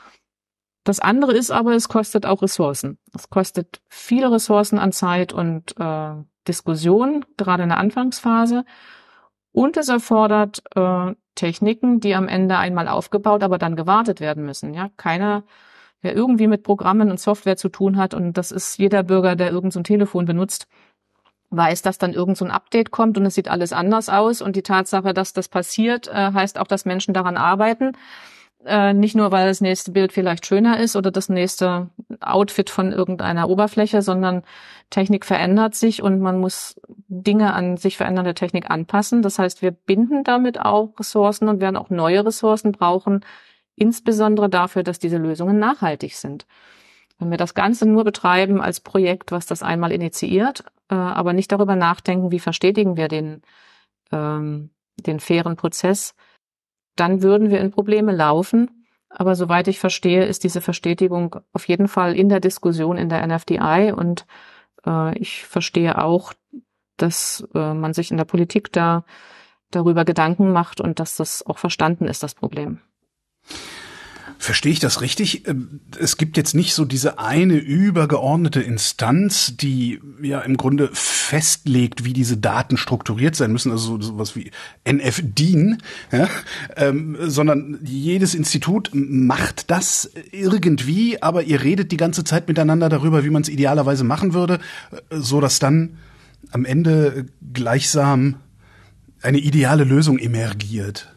Das andere ist aber, es kostet auch Ressourcen. Es kostet viele Ressourcen an Zeit und Diskussion, gerade in der Anfangsphase. Und es erfordert Techniken, die am Ende einmal aufgebaut, aber dann gewartet werden müssen. Ja, keiner, der irgendwie mit Programmen und Software zu tun hat, und das ist jeder Bürger, der irgend so ein Telefon benutzt, weiß, dass dann irgend so ein Update kommt und es sieht alles anders aus. Und die Tatsache, dass das passiert, heißt auch, dass Menschen daran arbeiten. Nicht nur, weil das nächste Bild vielleicht schöner ist oder das nächste Outfit von irgendeiner Oberfläche, sondern Technik verändert sich und man muss Dinge an sich verändernde Technik anpassen. Das heißt, wir binden damit auch Ressourcen und werden auch neue Ressourcen brauchen, insbesondere dafür, dass diese Lösungen nachhaltig sind. Wenn wir das Ganze nur betreiben als Projekt, was das einmal initiiert, aber nicht darüber nachdenken, wie verstetigen wir den fairen Prozess, dann würden wir in Probleme laufen. Aber soweit ich verstehe, ist diese Verstetigung auf jeden Fall in der Diskussion in der NFDI. Und ich verstehe auch, dass man sich in der Politik darüber Gedanken macht und dass das auch verstanden ist, das Problem. Verstehe ich das richtig? Es gibt jetzt nicht so diese eine übergeordnete Instanz, die ja im Grunde festlegt, wie diese Daten strukturiert sein müssen, also sowas wie NFDIN, ja? Sondern jedes Institut macht das irgendwie, aber ihr redet die ganze Zeit miteinander darüber, wie man es idealerweise machen würde, so dass dann am Ende gleichsam eine ideale Lösung emergiert.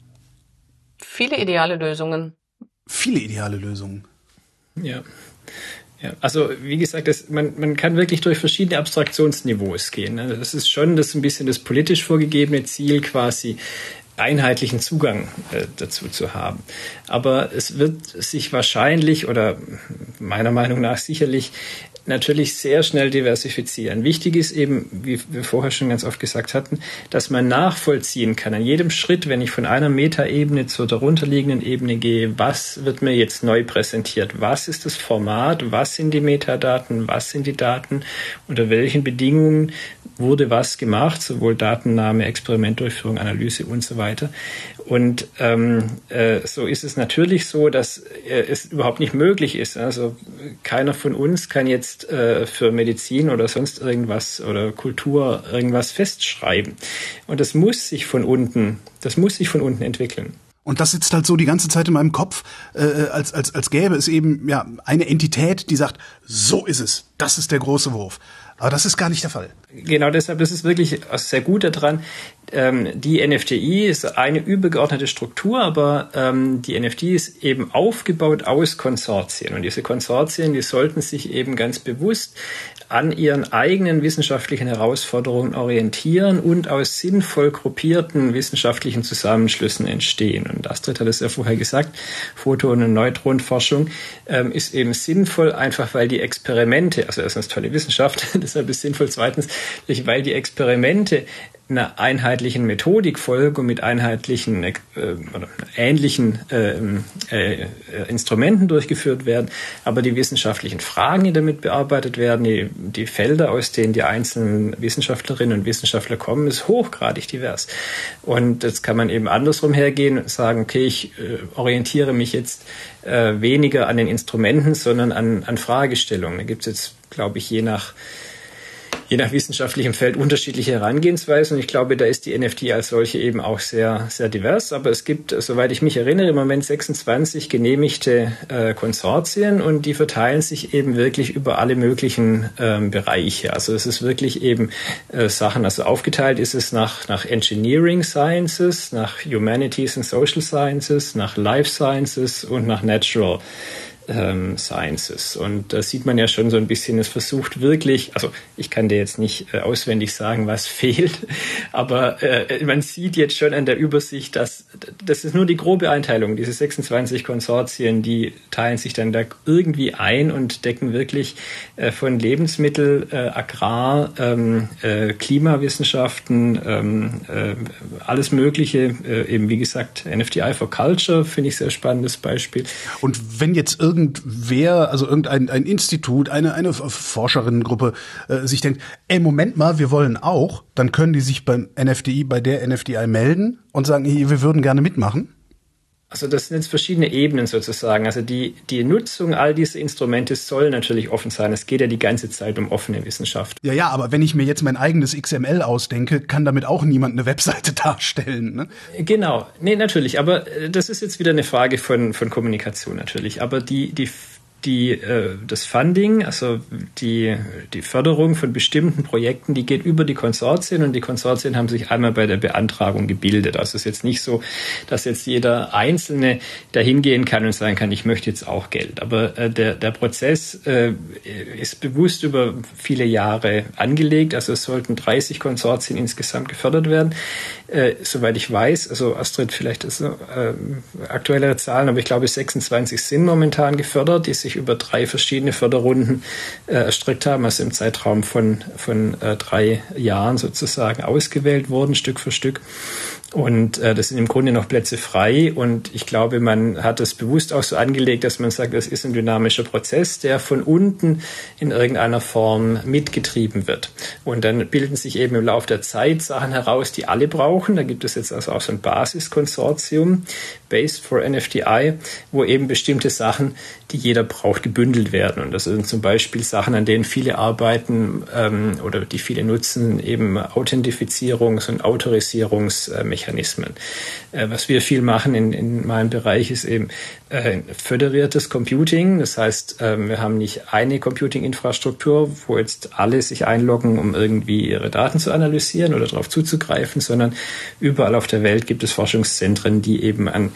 Viele ideale Lösungen. Viele ideale Lösungen. Ja. Also wie gesagt, man kann wirklich durch verschiedene Abstraktionsniveaus gehen. Also das ist schon ein bisschen das politisch vorgegebene Ziel, quasi einheitlichen Zugang dazu zu haben. Aber es wird sich wahrscheinlich oder meiner Meinung nach sicherlich natürlich sehr schnell diversifizieren. Wichtig ist eben, wie wir vorher schon ganz oft gesagt hatten, dass man nachvollziehen kann an jedem Schritt, wenn ich von einer Metaebene zur darunterliegenden Ebene gehe, was wird mir jetzt neu präsentiert, was ist das Format, was sind die Metadaten, was sind die Daten, unter welchen Bedingungen wurde was gemacht, sowohl Datennahme, Experimentdurchführung, Analyse und so weiter. Und so ist es natürlich so, dass es überhaupt nicht möglich ist. Also keiner von uns kann jetzt für Medizin oder sonst irgendwas oder Kultur irgendwas festschreiben. Und das muss sich von unten entwickeln. Und das sitzt halt so die ganze Zeit in meinem Kopf, als gäbe es eben ja eine Entität, die sagt, so ist es, das ist der große Wurf. Aber das ist gar nicht der Fall. Genau deshalb ist es wirklich sehr gut daran. Die NFDI ist eine übergeordnete Struktur, aber die NFDI ist eben aufgebaut aus Konsortien. Und diese Konsortien, die sollten sich eben ganz bewusst an ihren eigenen wissenschaftlichen Herausforderungen orientieren und aus sinnvoll gruppierten wissenschaftlichen Zusammenschlüssen entstehen. Und Astrid hat es ja vorher gesagt, Photon- und Neutronenforschung ist eben sinnvoll, einfach weil die Experimente, also erstens tolle Wissenschaft, deshalb ist sinnvoll, zweitens, weil die Experimente einer einheitlichen Methodik folgen und mit einheitlichen oder ähnlichen Instrumenten durchgeführt werden, aber die wissenschaftlichen Fragen, die damit bearbeitet werden, die Felder, aus denen die einzelnen Wissenschaftlerinnen und Wissenschaftler kommen, ist hochgradig divers. Und jetzt kann man eben andersrum hergehen und sagen, okay, ich orientiere mich jetzt weniger an den Instrumenten, sondern an Fragestellungen. Da gibt es jetzt, glaube ich, je nach wissenschaftlichem Feld unterschiedliche Herangehensweisen. Und ich glaube, da ist die NFDI als solche eben auch sehr, sehr divers. Aber es gibt, soweit ich mich erinnere, im Moment 26 genehmigte Konsortien und die verteilen sich eben wirklich über alle möglichen Bereiche. Also es ist wirklich eben Sachen, also aufgeteilt ist es nach Engineering Sciences, nach Humanities and Social Sciences, nach Life Sciences und nach Natural Sciences. Und da sieht man ja schon so ein bisschen, es versucht wirklich, also ich kann dir jetzt nicht auswendig sagen, was fehlt, aber man sieht jetzt schon an der Übersicht, dass das ist nur die grobe Einteilung. Diese 26 Konsortien, die teilen sich dann da irgendwie ein und decken wirklich von Lebensmittel, Agrar, Klimawissenschaften, alles Mögliche, eben wie gesagt, NFDI for Culture, finde ich sehr spannendes Beispiel. Und wenn jetzt irgendwer, also irgendein Institut, eine Forscherinnengruppe sich denkt, Moment mal, wir wollen auch, dann können die sich bei der NFDI melden und sagen, wir würden gerne mitmachen? Also das sind jetzt verschiedene Ebenen sozusagen. Also die Nutzung all dieser Instrumente soll natürlich offen sein. Es geht ja die ganze Zeit um offene Wissenschaft. Ja, aber wenn ich mir jetzt mein eigenes XML ausdenke, kann damit auch niemand eine Webseite darstellen, ne? Genau. Nee, natürlich. Aber das ist jetzt wieder eine Frage von Kommunikation natürlich. Aber das Funding, also die Förderung von bestimmten Projekten, die geht über die Konsortien und die Konsortien haben sich einmal bei der Beantragung gebildet. Also es ist jetzt nicht so, dass jetzt jeder Einzelne da hingehen kann und sagen kann, ich möchte jetzt auch Geld. Aber der Prozess ist bewusst über viele Jahre angelegt. Also es sollten 30 Konsortien insgesamt gefördert werden. Soweit ich weiß, also Astrid, vielleicht ist aktuellere Zahlen, aber ich glaube 26 sind momentan gefördert, die sich über 3 verschiedene Förderrunden erstreckt haben, also im Zeitraum von 3 Jahren sozusagen ausgewählt wurden, Stück für Stück. Und das sind im Grunde noch Plätze frei. Und ich glaube, man hat es bewusst auch so angelegt, dass man sagt, das ist ein dynamischer Prozess, der von unten in irgendeiner Form mitgetrieben wird. Und dann bilden sich eben im Laufe der Zeit Sachen heraus, die alle brauchen. Da gibt es jetzt also auch so ein Basiskonsortium, Based for NFDI, wo eben bestimmte Sachen, die jeder braucht, gebündelt werden. Und das sind zum Beispiel Sachen, an denen viele arbeiten oder die viele nutzen, eben Authentifizierungs- und Autorisierungsmechanismen. Was wir viel machen in meinem Bereich ist eben föderiertes Computing. Das heißt, wir haben nicht eine Computing-Infrastruktur, wo jetzt alle sich einloggen, um irgendwie ihre Daten zu analysieren oder darauf zuzugreifen, sondern überall auf der Welt gibt es Forschungszentren, die eben an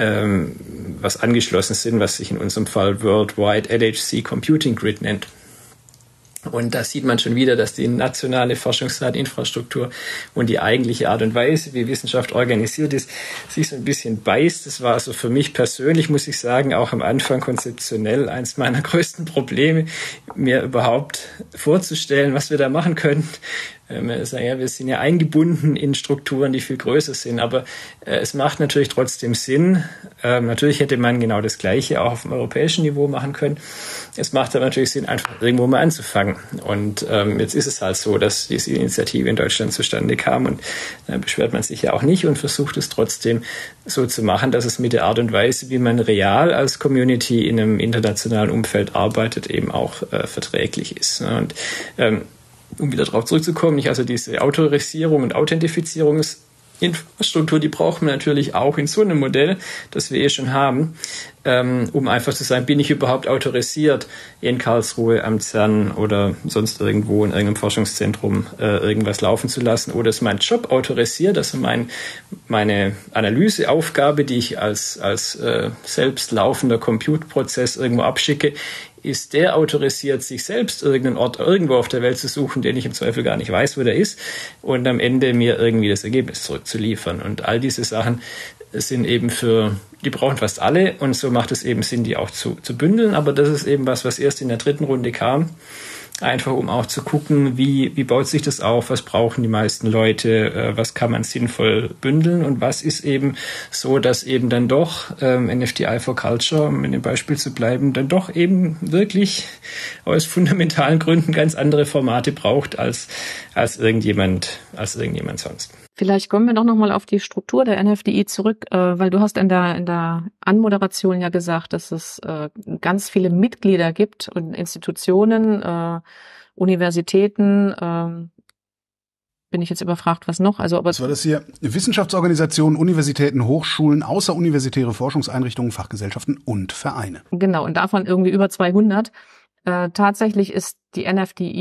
was angeschlossen sind, was sich in unserem Fall Worldwide LHC Computing Grid nennt. Und da sieht man schon wieder, dass die nationale Forschungsdateninfrastruktur und die eigentliche Art und Weise, wie Wissenschaft organisiert ist, sich so ein bisschen beißt. Das war also für mich persönlich, muss ich sagen, auch am Anfang konzeptionell eins meiner größten Probleme, mir überhaupt vorzustellen, was wir da machen können. Wir sind ja eingebunden in Strukturen, die viel größer sind, aber es macht natürlich trotzdem Sinn. Natürlich hätte man genau das Gleiche auch auf dem europäischen Niveau machen können. Es macht aber natürlich Sinn, einfach irgendwo mal anzufangen. Und jetzt ist es halt so, dass diese Initiative in Deutschland zustande kam und da beschwert man sich ja auch nicht und versucht es trotzdem so zu machen, dass es mit der Art und Weise, wie man real als Community in einem internationalen Umfeld arbeitet, eben auch verträglich ist. Und um wieder darauf zurückzukommen, also diese Autorisierung und Authentifizierungsinfrastruktur, die braucht man natürlich auch in so einem Modell, das wir schon haben, um einfach zu sagen, bin ich überhaupt autorisiert, in Karlsruhe am CERN oder sonst irgendwo in irgendeinem Forschungszentrum irgendwas laufen zu lassen, oder ist mein Job autorisiert, also meine Analyseaufgabe, die ich als selbst laufender Compute-Prozess irgendwo abschicke, ist der autorisiert, sich selbst irgendeinen Ort irgendwo auf der Welt zu suchen, den ich im Zweifel gar nicht weiß, wo der ist, und am Ende mir irgendwie das Ergebnis zurückzuliefern. Und all diese Sachen sind eben die brauchen fast alle, und so macht es eben Sinn, die auch zu bündeln. Aber das ist eben was erst in der dritten Runde kam. Einfach um auch zu gucken, wie baut sich das auf, was brauchen die meisten Leute, was kann man sinnvoll bündeln und was ist eben so, dass eben dann doch NFTI for Culture, um in dem Beispiel zu bleiben, dann doch eben wirklich aus fundamentalen Gründen ganz andere Formate braucht als irgendjemand sonst. Vielleicht kommen wir doch nochmal auf die Struktur der NFDI zurück, weil du hast in der Anmoderation ja gesagt, dass es ganz viele Mitglieder gibt und Institutionen, Universitäten, bin ich jetzt überfragt, was noch? Also, was war das hier? Wissenschaftsorganisationen, Universitäten, Hochschulen, außeruniversitäre Forschungseinrichtungen, Fachgesellschaften und Vereine. Genau, und davon irgendwie über 200. Tatsächlich ist der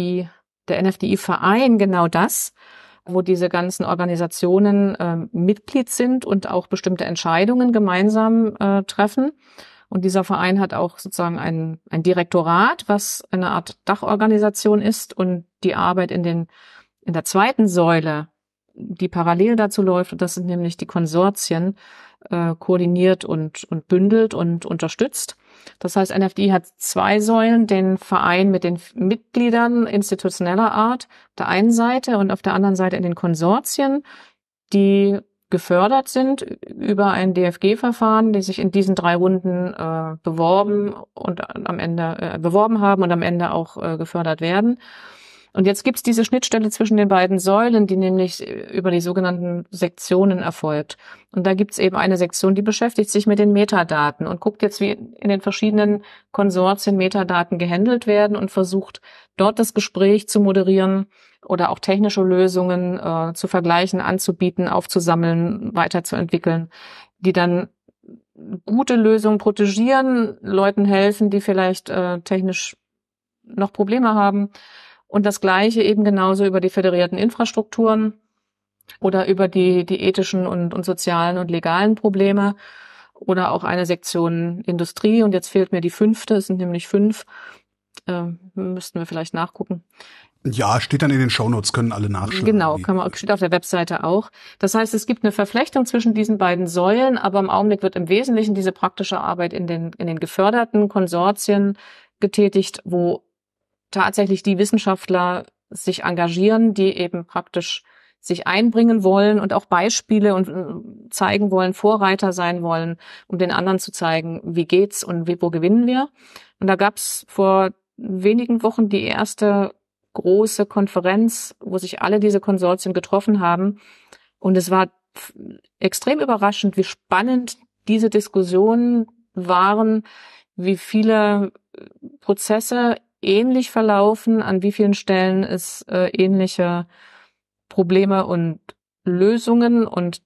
NFDI-Verein genau das, wo diese ganzen Organisationen Mitglied sind und auch bestimmte Entscheidungen gemeinsam treffen. Und dieser Verein hat auch sozusagen ein Direktorat, was eine Art Dachorganisation ist, und die Arbeit in der zweiten Säule, die parallel dazu läuft, das sind nämlich die Konsortien, koordiniert und bündelt und unterstützt. Das heißt, NFDI hat 2 Säulen, den Verein mit den Mitgliedern institutioneller Art auf der einen Seite und auf der anderen Seite in den Konsortien, die gefördert sind über ein DFG-Verfahren, die sich in diesen 3 Runden beworben haben und am Ende auch gefördert werden. Und jetzt gibt's diese Schnittstelle zwischen den beiden Säulen, die nämlich über die sogenannten Sektionen erfolgt. Und da gibt's eben eine Sektion, die beschäftigt sich mit den Metadaten und guckt jetzt, wie in den verschiedenen Konsortien Metadaten gehandelt werden und versucht, dort das Gespräch zu moderieren oder auch technische Lösungen zu vergleichen, anzubieten, aufzusammeln, weiterzuentwickeln, die dann gute Lösungen protegieren, Leuten helfen, die vielleicht technisch noch Probleme haben. Und das Gleiche eben genauso über die föderierten Infrastrukturen oder über die ethischen und sozialen und legalen Probleme oder auch eine Sektion Industrie. Und jetzt fehlt mir die 5. Es sind nämlich 5. Müssten wir vielleicht nachgucken. Ja, steht dann in den Shownotes, können alle nachschauen. Genau, steht auf der Webseite auch. Das heißt, es gibt eine Verflechtung zwischen diesen beiden Säulen, aber im Augenblick wird im Wesentlichen diese praktische Arbeit in den geförderten Konsortien getätigt, wo tatsächlich die Wissenschaftler sich engagieren, die eben praktisch sich einbringen wollen und auch Beispiele und zeigen wollen, Vorreiter sein wollen, um den anderen zu zeigen, wie geht's und wo gewinnen wir. Und da gab's vor wenigen Wochen die erste große Konferenz, wo sich alle diese Konsortien getroffen haben. Und es war extrem überraschend, wie spannend diese Diskussionen waren, wie viele Prozesse ähnlich verlaufen, an wie vielen Stellen es ähnliche Probleme und Lösungen und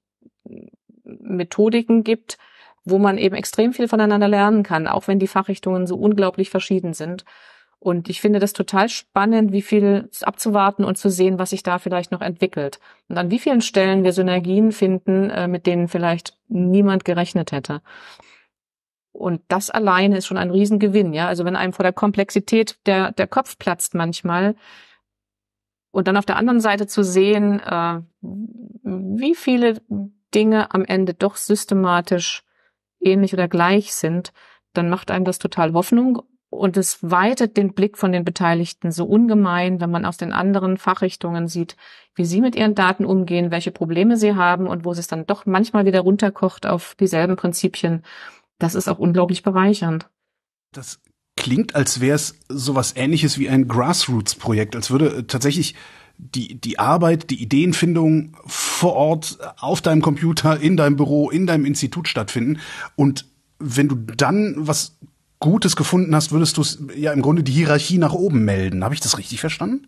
Methodiken gibt, wo man eben extrem viel voneinander lernen kann, auch wenn die Fachrichtungen so unglaublich verschieden sind. Und ich finde das total spannend, wie viel abzuwarten und zu sehen, was sich da vielleicht noch entwickelt. Und an wie vielen Stellen wir Synergien finden, mit denen vielleicht niemand gerechnet hätte. Und das alleine ist schon ein Riesengewinn, ja. Also wenn einem vor der Komplexität der Kopf platzt manchmal und dann auf der anderen Seite zu sehen, wie viele Dinge am Ende doch systematisch ähnlich oder gleich sind, dann macht einem das total Hoffnung und es weitet den Blick von den Beteiligten so ungemein, wenn man aus den anderen Fachrichtungen sieht, wie sie mit ihren Daten umgehen, welche Probleme sie haben und wo es dann doch manchmal wieder runterkocht auf dieselben Prinzipien. Das ist auch unglaublich bereichernd. Das klingt, als wäre es sowas Ähnliches wie ein Grassroots-Projekt, als würde tatsächlich die Arbeit, die Ideenfindung vor Ort auf deinem Computer, in deinem Büro, in deinem Institut stattfinden. Und wenn du dann was Gutes gefunden hast, würdest du es ja im Grunde die Hierarchie nach oben melden. Habe ich das richtig verstanden?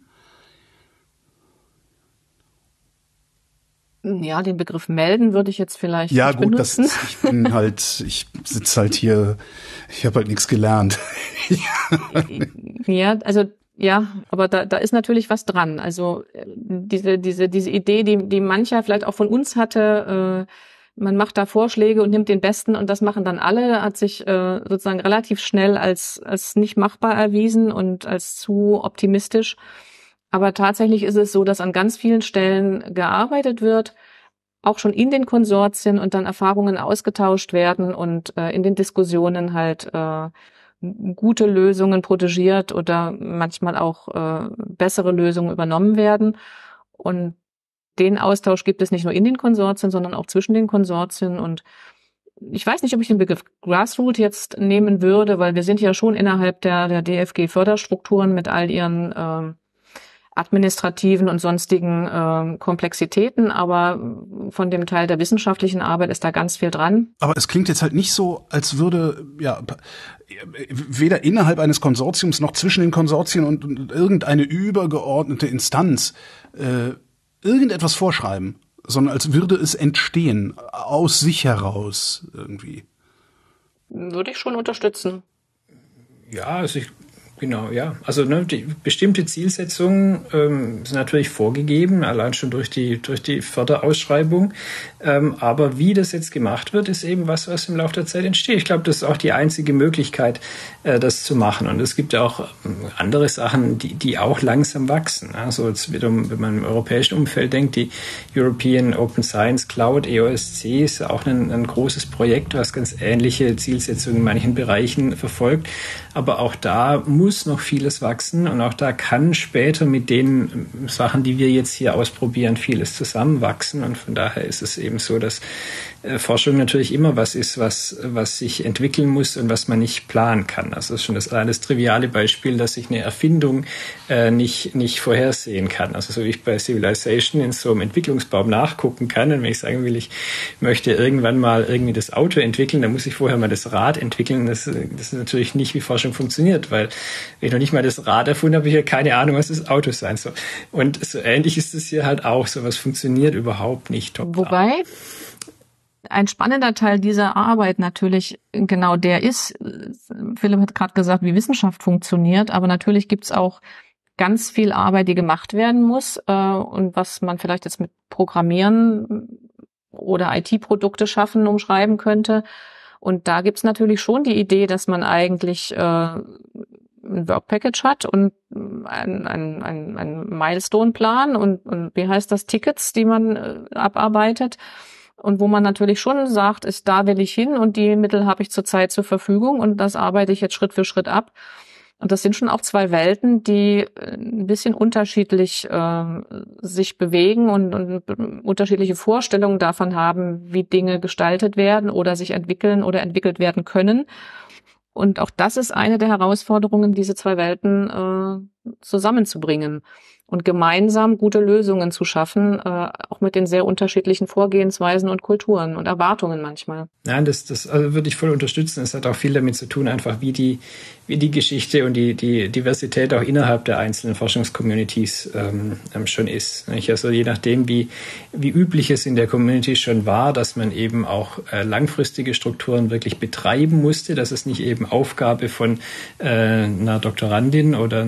Ja, den Begriff melden würde ich jetzt vielleicht nicht benutzen. Ich sitze halt hier, ich habe halt nichts gelernt. Ja, also ja, aber da ist natürlich was dran. Also diese Idee, die mancher vielleicht auch von uns hatte, man macht da Vorschläge und nimmt den besten und das machen dann alle, hat sich sozusagen relativ schnell als nicht machbar erwiesen und als zu optimistisch. Aber tatsächlich ist es so, dass an ganz vielen Stellen gearbeitet wird, auch schon in den Konsortien und dann Erfahrungen ausgetauscht werden und in den Diskussionen halt gute Lösungen protegiert oder manchmal auch bessere Lösungen übernommen werden. Und den Austausch gibt es nicht nur in den Konsortien, sondern auch zwischen den Konsortien. Und ich weiß nicht, ob ich den Begriff Grassroot jetzt nehmen würde, weil wir sind ja schon innerhalb der DFG-Förderstrukturen mit all ihren administrativen und sonstigen Komplexitäten, aber von dem Teil der wissenschaftlichen Arbeit ist da ganz viel dran. Aber es klingt jetzt halt nicht so, als würde weder innerhalb eines Konsortiums noch zwischen den Konsortien und irgendeine übergeordnete Instanz irgendetwas vorschreiben, sondern als würde es entstehen, aus sich heraus irgendwie. Würde ich schon unterstützen. Ja, also genau, ja. Also die bestimmte Zielsetzungen sind natürlich vorgegeben, allein schon durch die Förderausschreibung. Aber wie das jetzt gemacht wird, ist eben was im Laufe der Zeit entsteht. Ich glaube, das ist auch die einzige Möglichkeit, das zu machen. Und es gibt ja auch andere Sachen, die auch langsam wachsen. Also jetzt wiederum, wenn man im europäischen Umfeld denkt, die European Open Science Cloud, EOSC, ist auch ein großes Projekt, was ganz ähnliche Zielsetzungen in manchen Bereichen verfolgt. Aber auch da muss noch vieles wachsen und auch da kann später mit den Sachen, die wir jetzt hier ausprobieren, vieles zusammenwachsen. Und von daher ist es eben so, dass Forschung natürlich immer was ist, was sich entwickeln muss und was man nicht planen kann. Also das ist schon das triviale Beispiel, dass ich eine Erfindung nicht vorhersehen kann. Also so wie ich bei Civilization in so einem Entwicklungsbaum nachgucken kann und wenn ich sagen will, ich möchte irgendwann mal irgendwie das Auto entwickeln, dann muss ich vorher mal das Rad entwickeln. Das ist natürlich nicht, wie Forschung funktioniert, weil wenn ich noch nicht mal das Rad erfunden habe, ich ja keine Ahnung, was das Auto sein soll. Und so ähnlich ist es hier halt auch. So was funktioniert überhaupt nicht. Wobei ein spannender Teil dieser Arbeit natürlich genau der ist, Philipp hat gerade gesagt, wie Wissenschaft funktioniert, aber natürlich gibt's auch ganz viel Arbeit, die gemacht werden muss und was man vielleicht jetzt mit Programmieren oder IT-Produkte schaffen umschreiben könnte. Und da gibt's natürlich schon die Idee, dass man eigentlich ein Work-Package hat und ein Milestone-Plan und wie heißt das, Tickets, die man abarbeitet. Und wo man natürlich schon sagt, da will ich hin und die Mittel habe ich zurzeit zur Verfügung und das arbeite ich jetzt Schritt für Schritt ab. Und das sind schon auch zwei Welten, die ein bisschen unterschiedlich sich bewegen und unterschiedliche Vorstellungen davon haben, wie Dinge gestaltet werden oder sich entwickeln oder entwickelt werden können. Und auch das ist eine der Herausforderungen, diese zwei Welten zusammenzubringen und gemeinsam gute Lösungen zu schaffen, auch mit den sehr unterschiedlichen Vorgehensweisen und Kulturen und Erwartungen manchmal. Nein, das also würde ich voll unterstützen. Es hat auch viel damit zu tun, einfach wie die Geschichte und die Diversität auch innerhalb der einzelnen Forschungscommunities schon ist. Also je nachdem, wie üblich es in der Community schon war, dass man eben auch langfristige Strukturen wirklich betreiben musste, dass es nicht eben Aufgabe von einer Doktorandin oder einer Postdoc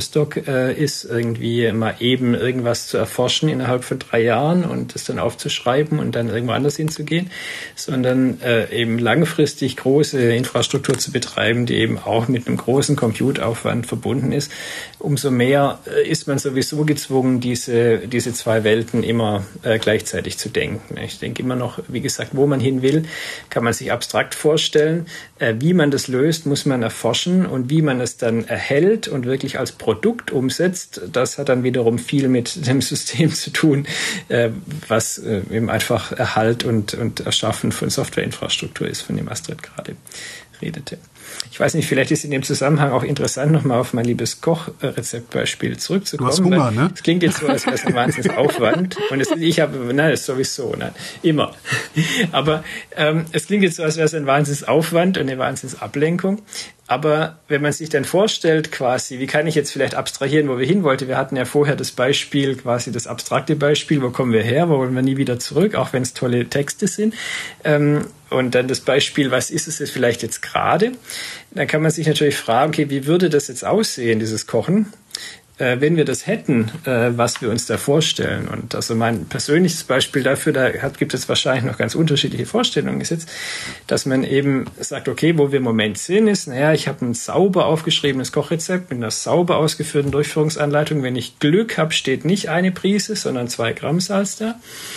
Postdoc ist, irgendwie mal eben irgendwas zu erforschen innerhalb von 3 Jahren und das dann aufzuschreiben und dann irgendwo anders hinzugehen, sondern eben langfristig große Infrastruktur zu betreiben, die eben auch mit einem großen Compute-Aufwand verbunden ist. Umso mehr ist man sowieso gezwungen, diese 2 Welten immer gleichzeitig zu denken. Ich denke immer noch, wie gesagt, wo man hin will, kann man sich abstrakt vorstellen. Wie man das löst, muss man erforschen, und wie man es dann erhält und wirklich als Produkt umsetzt, das hat dann wiederum viel mit dem System zu tun, was eben einfach Erhalt und Erschaffen von Softwareinfrastruktur ist, von dem Astrid gerade redete. Ich weiß nicht, vielleicht ist in dem Zusammenhang auch interessant, nochmal auf mein liebes Kochrezeptbeispiel zurückzukommen. Du hast Hunger, ne? Es klingt jetzt so, als wäre es ein Wahnsinnsaufwand. Und das sowieso, nein, immer. Aber es klingt jetzt so, als wäre es ein Wahnsinnsaufwand und eine Wahnsinnsablenkung. Aber wenn man sich dann vorstellt, quasi, wie kann ich jetzt vielleicht abstrahieren, wo wir hin wollten? Wir hatten ja vorher das Beispiel, quasi das abstrakte Beispiel, wo kommen wir her, wo wollen wir nie wieder zurück, auch wenn es tolle Texte sind. Und dann das Beispiel, was ist es jetzt vielleicht jetzt gerade? Dann kann man sich natürlich fragen, okay, wie würde das jetzt aussehen, dieses Kochen, wenn wir das hätten, was wir uns da vorstellen. Und also mein persönliches Beispiel dafür, gibt es wahrscheinlich noch ganz unterschiedliche Vorstellungen, ist jetzt, dass man eben sagt, okay, wo wir im Moment sind, ist, ich habe ein sauber aufgeschriebenes Kochrezept mit einer sauber ausgeführten Durchführungsanleitung. Wenn ich Glück habe, steht nicht 1 Prise, sondern 2 Gramm Salz da.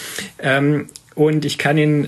Und ich kann in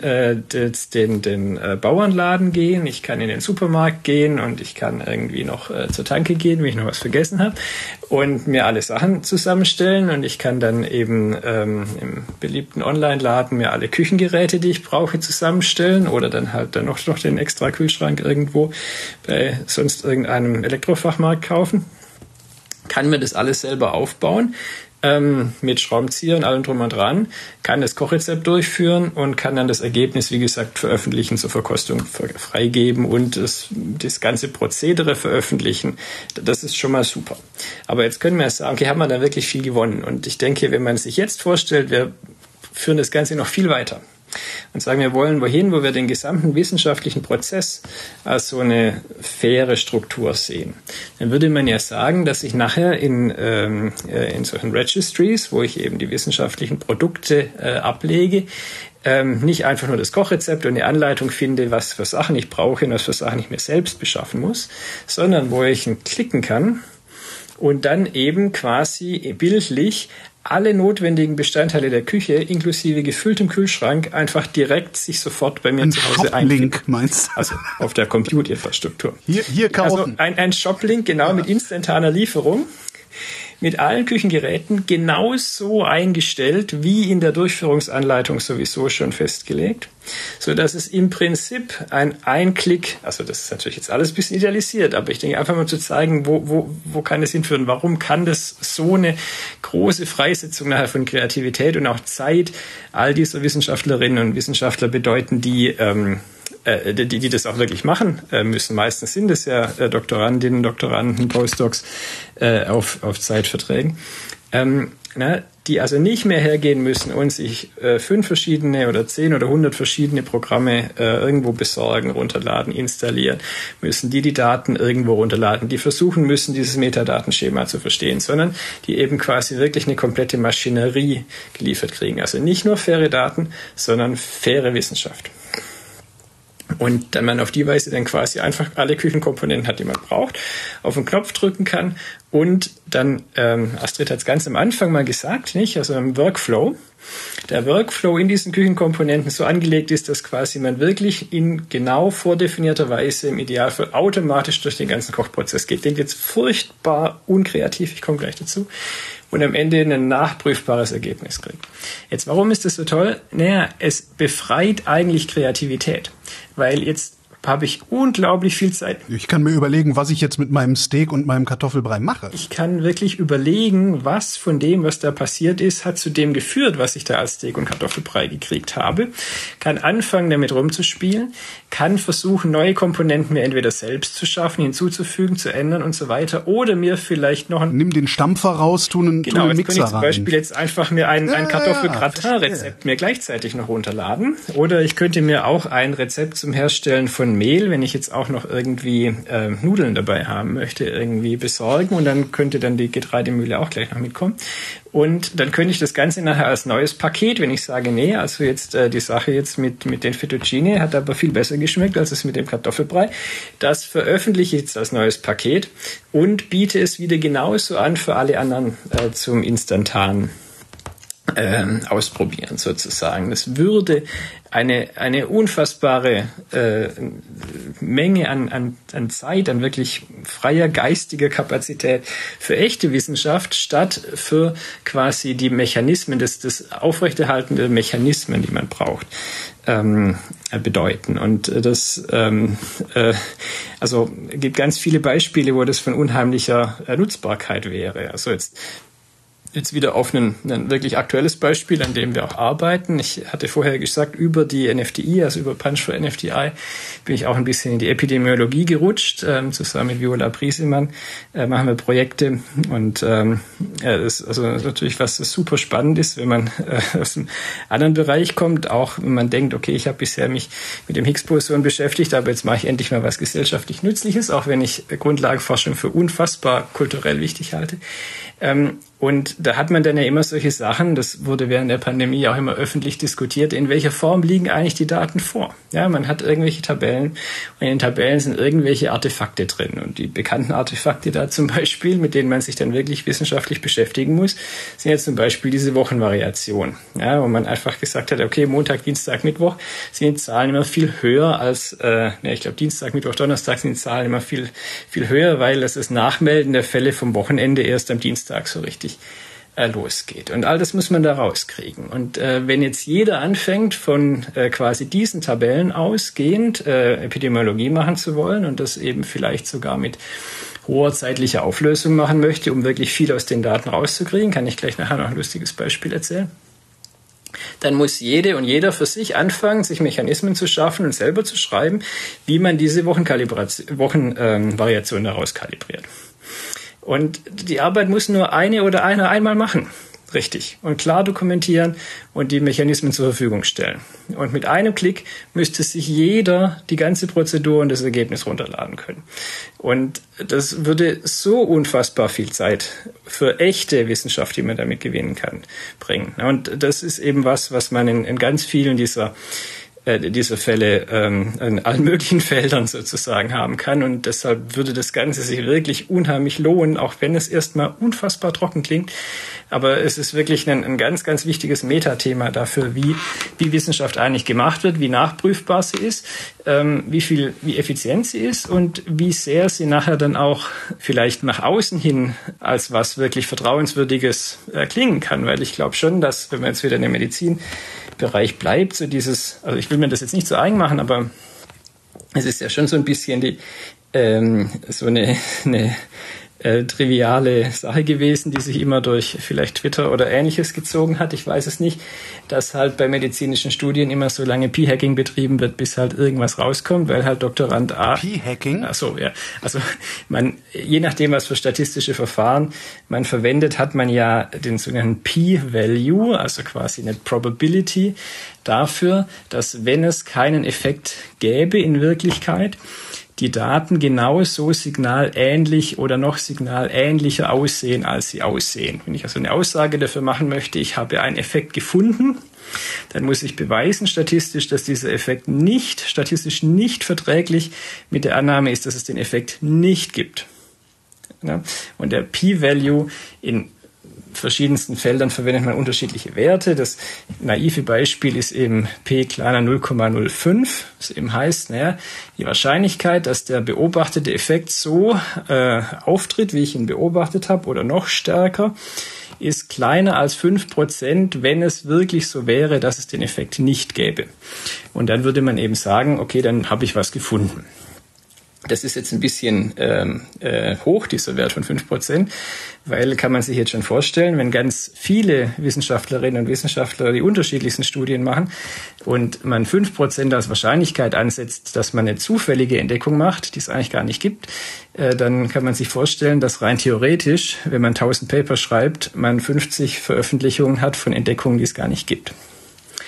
den Bauernladen gehen, ich kann in den Supermarkt gehen und ich kann irgendwie noch zur Tanke gehen, wenn ich noch was vergessen habe, und mir alle Sachen zusammenstellen, und ich kann dann eben im beliebten Online-Laden mir alle Küchengeräte, die ich brauche, zusammenstellen, oder dann halt dann noch den extra Kühlschrank irgendwo bei sonst irgendeinem Elektrofachmarkt kaufen. Kann mir das alles selber aufbauen, mit Schraubenzieher und allem drum und dran, kann das Kochrezept durchführen und kann dann das Ergebnis, wie gesagt, veröffentlichen, zur Verkostung freigeben und das ganze Prozedere veröffentlichen. Das ist schon mal super. Aber jetzt können wir sagen, okay, haben wir da wirklich viel gewonnen? Und ich denke, wenn man sich jetzt vorstellt, wir führen das Ganze noch viel weiter und sagen, wir wollen wohin, wo wir den gesamten wissenschaftlichen Prozess als so eine faire Struktur sehen. Dann würde man ja sagen, dass ich nachher in solchen Registries, wo ich eben die wissenschaftlichen Produkte ablege, nicht einfach nur das Kochrezept und eine Anleitung finde, was für Sachen ich brauche und was für Sachen ich mir selbst beschaffen muss, sondern wo ich klicken kann und dann eben quasi bildlich alle notwendigen Bestandteile der Küche, inklusive gefülltem Kühlschrank, einfach direkt sich sofort bei mir zu Hause einfinden. Shop-Link meinst du? Also auf der Compute-Infrastruktur. Hier kaufen. Also ein Shop-Link, genau, mit instantaner Lieferung, mit allen Küchengeräten genauso eingestellt, wie in der Durchführungsanleitung sowieso schon festgelegt, so dass es im Prinzip ein Klick, also das ist natürlich jetzt alles ein bisschen idealisiert, aber ich denke einfach mal zu zeigen, wo kann es hinführen, warum kann das so eine große Freisetzung nachher von Kreativität und auch Zeit all dieser Wissenschaftlerinnen und Wissenschaftler bedeuten, die das auch wirklich machen müssen. Meistens sind es ja Doktorandinnen, Doktoranden, Postdocs auf Zeitverträgen, die also nicht mehr hergehen müssen und sich 5 verschiedene oder 10 oder 100 verschiedene Programme irgendwo besorgen, runterladen, installieren müssen, die Daten irgendwo runterladen, die versuchen müssen, dieses Metadatenschema zu verstehen, sondern die eben quasi wirklich eine komplette Maschinerie geliefert kriegen. Also nicht nur faire Daten, sondern faire Wissenschaft. Und dann man auf die Weise dann quasi einfach alle Küchenkomponenten hat, die man braucht, auf den Knopf drücken kann und dann, Astrid hat es ganz am Anfang mal gesagt, nicht? Also im Workflow, der Workflow in diesen Küchenkomponenten so angelegt ist, dass quasi man wirklich in genau vordefinierter Weise im Idealfall automatisch durch den ganzen Kochprozess geht. Klingt jetzt furchtbar unkreativ, ich komme gleich dazu. Und am Ende ein nachprüfbares Ergebnis kriegt. Jetzt, warum ist das so toll? Es befreit eigentlich Kreativität, weil jetzt habe ich unglaublich viel Zeit. Ich kann mir überlegen, was ich jetzt mit meinem Steak und meinem Kartoffelbrei mache. Ich kann wirklich überlegen, was von dem, was da passiert ist, hat zu dem geführt, was ich da als Steak und Kartoffelbrei gekriegt habe. Kann anfangen, damit rumzuspielen, kann versuchen, neue Komponenten mir entweder selbst zu schaffen, hinzuzufügen, zu ändern und so weiter, oder mir vielleicht noch Nimm den Stampfer raus, tu einen Mixer rein. Genau, jetzt kann ich zum Beispiel jetzt einfach mir ein Kartoffel-Gratin-Rezept mir gleichzeitig noch runterladen. Oder ich könnte mir auch ein Rezept zum Herstellen von von Mehl, wenn ich jetzt auch noch irgendwie Nudeln dabei haben möchte, irgendwie besorgen und dann könnte dann die Getreidemühle auch gleich noch mitkommen. Und dann könnte ich das Ganze nachher als neues Paket, wenn ich sage, nee, also jetzt die Sache jetzt mit den Fettuccine hat aber viel besser geschmeckt als es mit dem Kartoffelbrei. Das veröffentliche ich jetzt als neues Paket und biete es wieder genauso an für alle anderen zum instantanen ausprobieren sozusagen. Das würde eine unfassbare Menge an Zeit, an wirklich freier geistiger Kapazität für echte Wissenschaft statt für quasi die Mechanismen, das Aufrechterhalten der Mechanismen, die man braucht, bedeuten. Und das also gibt ganz viele Beispiele, wo das von unheimlicher Nutzbarkeit wäre. Also jetzt wieder auf ein wirklich aktuelles Beispiel, an dem wir auch arbeiten. Ich hatte vorher gesagt, über die NFDI, also über Punch for NFDI, bin ich auch ein bisschen in die Epidemiologie gerutscht. Zusammen mit Viola Briesemann machen wir Projekte. Und das ist also natürlich was, das super spannend ist, wenn man aus einem anderen Bereich kommt. Auch wenn man denkt, okay, ich habe bisher mich mit dem Higgs-Boson beschäftigt, aber jetzt mache ich endlich mal was gesellschaftlich Nützliches, auch wenn ich Grundlagenforschung für unfassbar kulturell wichtig halte. Und da hat man dann ja immer solche Sachen, das wurde während der Pandemie auch immer öffentlich diskutiert, in welcher Form liegen eigentlich die Daten vor? Ja, man hat irgendwelche Tabellen und in den Tabellen sind irgendwelche Artefakte drin. Und die bekannten Artefakte da zum Beispiel, mit denen man sich dann wirklich wissenschaftlich beschäftigen muss, sind jetzt zum Beispiel diese Wochenvariation. Ja, wo man einfach gesagt hat, okay, Montag, Dienstag, Mittwoch sind die Zahlen immer viel höher als, ich glaube Dienstag, Mittwoch, Donnerstag sind die Zahlen immer viel, viel höher, weil das Nachmelden der Fälle vom Wochenende erst am Dienstag so richtig losgeht. Und all das muss man da rauskriegen. Und wenn jetzt jeder anfängt, von quasi diesen Tabellen ausgehend Epidemiologie machen zu wollen und das eben vielleicht sogar mit hoher zeitlicher Auflösung machen möchte, um wirklich viel aus den Daten rauszukriegen, kann ich gleich nachher noch ein lustiges Beispiel erzählen, dann muss jede und jeder für sich anfangen, sich Mechanismen zu schaffen und selber zu schreiben, wie man diese Wochenvariation daraus kalibriert. Und die Arbeit muss nur einer einmal machen. Richtig. Und klar dokumentieren und die Mechanismen zur Verfügung stellen. Und mit einem Klick müsste sich jeder die ganze Prozedur und das Ergebnis runterladen können. Und das würde so unfassbar viel Zeit für echte Wissenschaft, die man damit gewinnen kann, bringen. Und das ist eben was man in ganz vielen dieser Fälle in allen möglichen Feldern sozusagen haben kann. Und deshalb würde das Ganze sich wirklich unheimlich lohnen, auch wenn es erstmal unfassbar trocken klingt. Aber es ist wirklich ein ganz, ganz wichtiges Metathema dafür, wie Wissenschaft eigentlich gemacht wird, wie nachprüfbar sie ist, wie effizient sie ist und wie sehr sie nachher dann auch vielleicht nach außen hin als was wirklich Vertrauenswürdiges klingen kann. Weil ich glaube schon, dass, wenn man jetzt wieder in der Medizinbereich bleibt, so dieses, also ich will mir das jetzt nicht so eigen machen, aber es ist ja schon so ein bisschen so eine triviale Sache gewesen, die sich immer durch vielleicht Twitter oder Ähnliches gezogen hat. Ich weiß es nicht, dass halt bei medizinischen Studien immer so lange P-Hacking betrieben wird, bis halt irgendwas rauskommt, weil halt Doktorand A... P-Hacking? Ach so, ja. Also je nachdem, was für statistische Verfahren man verwendet, hat man ja den sogenannten P-Value, also quasi eine Probability dafür, dass wenn es keinen Effekt gäbe in Wirklichkeit, die Daten genauso signalähnlich oder noch signalähnlicher aussehen, als sie aussehen. Wenn ich also eine Aussage dafür machen möchte, ich habe einen Effekt gefunden, dann muss ich beweisen statistisch, dass dieser Effekt statistisch nicht verträglich mit der Annahme ist, dass es den Effekt nicht gibt. Ja? Und der P-Value in verschiedensten Feldern verwendet man unterschiedliche Werte. Das naive Beispiel ist eben P kleiner 0,05. Das eben heißt, die Wahrscheinlichkeit, dass der beobachtete Effekt so auftritt, wie ich ihn beobachtet habe, oder noch stärker, ist kleiner als 5%, wenn es wirklich so wäre, dass es den Effekt nicht gäbe. Und dann würde man eben sagen, okay, dann habe ich was gefunden. Das ist jetzt ein bisschen hoch, dieser Wert von 5%, weil kann man sich jetzt schon vorstellen, wenn ganz viele Wissenschaftlerinnen und Wissenschaftler die unterschiedlichsten Studien machen und man 5% als Wahrscheinlichkeit ansetzt, dass man eine zufällige Entdeckung macht, die es eigentlich gar nicht gibt, dann kann man sich vorstellen, dass rein theoretisch, wenn man 1000 Paper schreibt, man 50 Veröffentlichungen hat von Entdeckungen, die es gar nicht gibt.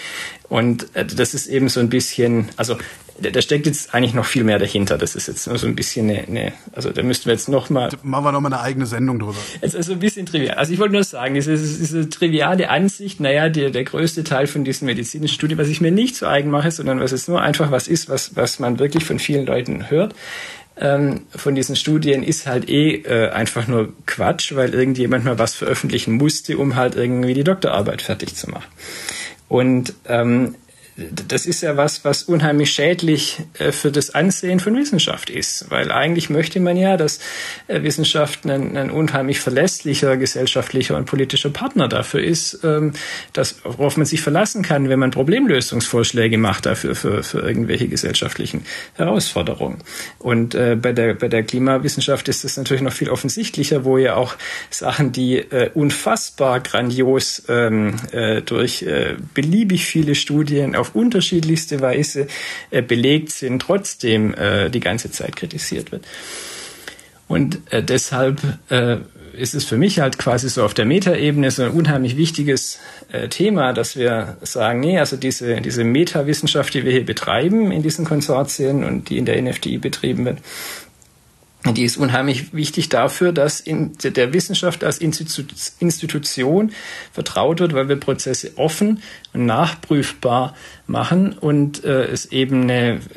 Und das ist eben so ein bisschen, also da steckt jetzt eigentlich noch viel mehr dahinter. Das ist jetzt nur so ein bisschen also da müssten wir jetzt noch mal... Machen wir noch mal eine eigene Sendung drüber. Jetzt also ein bisschen trivial. Also ich wollte nur sagen, diese triviale Ansicht, der größte Teil von diesen medizinischen Studien, was ich mir nicht zu eigen mache, sondern was jetzt nur einfach was ist, was man wirklich von vielen Leuten hört, von diesen Studien ist halt einfach nur Quatsch, weil irgendjemand mal was veröffentlichen musste, um halt irgendwie die Doktorarbeit fertig zu machen. Und das ist ja was unheimlich schädlich für das Ansehen von Wissenschaft ist. Weil eigentlich möchte man ja, dass Wissenschaft ein unheimlich verlässlicher gesellschaftlicher und politischer Partner dafür ist, worauf man sich verlassen kann, wenn man Problemlösungsvorschläge macht dafür für irgendwelche gesellschaftlichen Herausforderungen. Und bei der Klimawissenschaft ist das natürlich noch viel offensichtlicher, wo ja auch Sachen, die unfassbar grandios durch beliebig viele Studien auf unterschiedlichste Weise belegt sind, trotzdem die ganze Zeit kritisiert wird. Und deshalb ist es für mich halt quasi so auf der Metaebene so ein unheimlich wichtiges Thema, dass wir sagen, nee, also diese Metawissenschaft, die wir hier betreiben in diesen Konsortien und die in der NFDI betrieben wird, die ist unheimlich wichtig dafür, dass in der Wissenschaft als Institution vertraut wird, weil wir Prozesse offen und nachprüfbar machen und es eben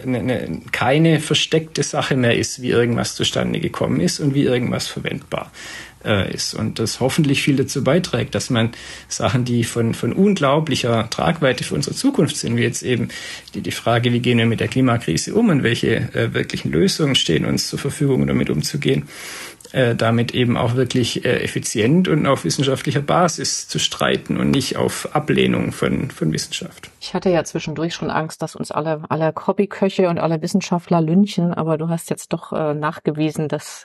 keine versteckte Sache mehr ist, wie irgendwas zustande gekommen ist und wie irgendwas verwendbar ist. Und das hoffentlich viel dazu beiträgt, dass man Sachen, die von unglaublicher Tragweite für unsere Zukunft sind, wie jetzt eben die Frage, wie gehen wir mit der Klimakrise um und welche wirklichen Lösungen stehen uns zur Verfügung, um damit umzugehen, damit eben auch wirklich effizient und auf wissenschaftlicher Basis zu streiten und nicht auf Ablehnung von Wissenschaft. Ich hatte ja zwischendurch schon Angst, dass uns alle Hobbyköche und alle Wissenschaftler lynchen, aber du hast jetzt doch nachgewiesen, dass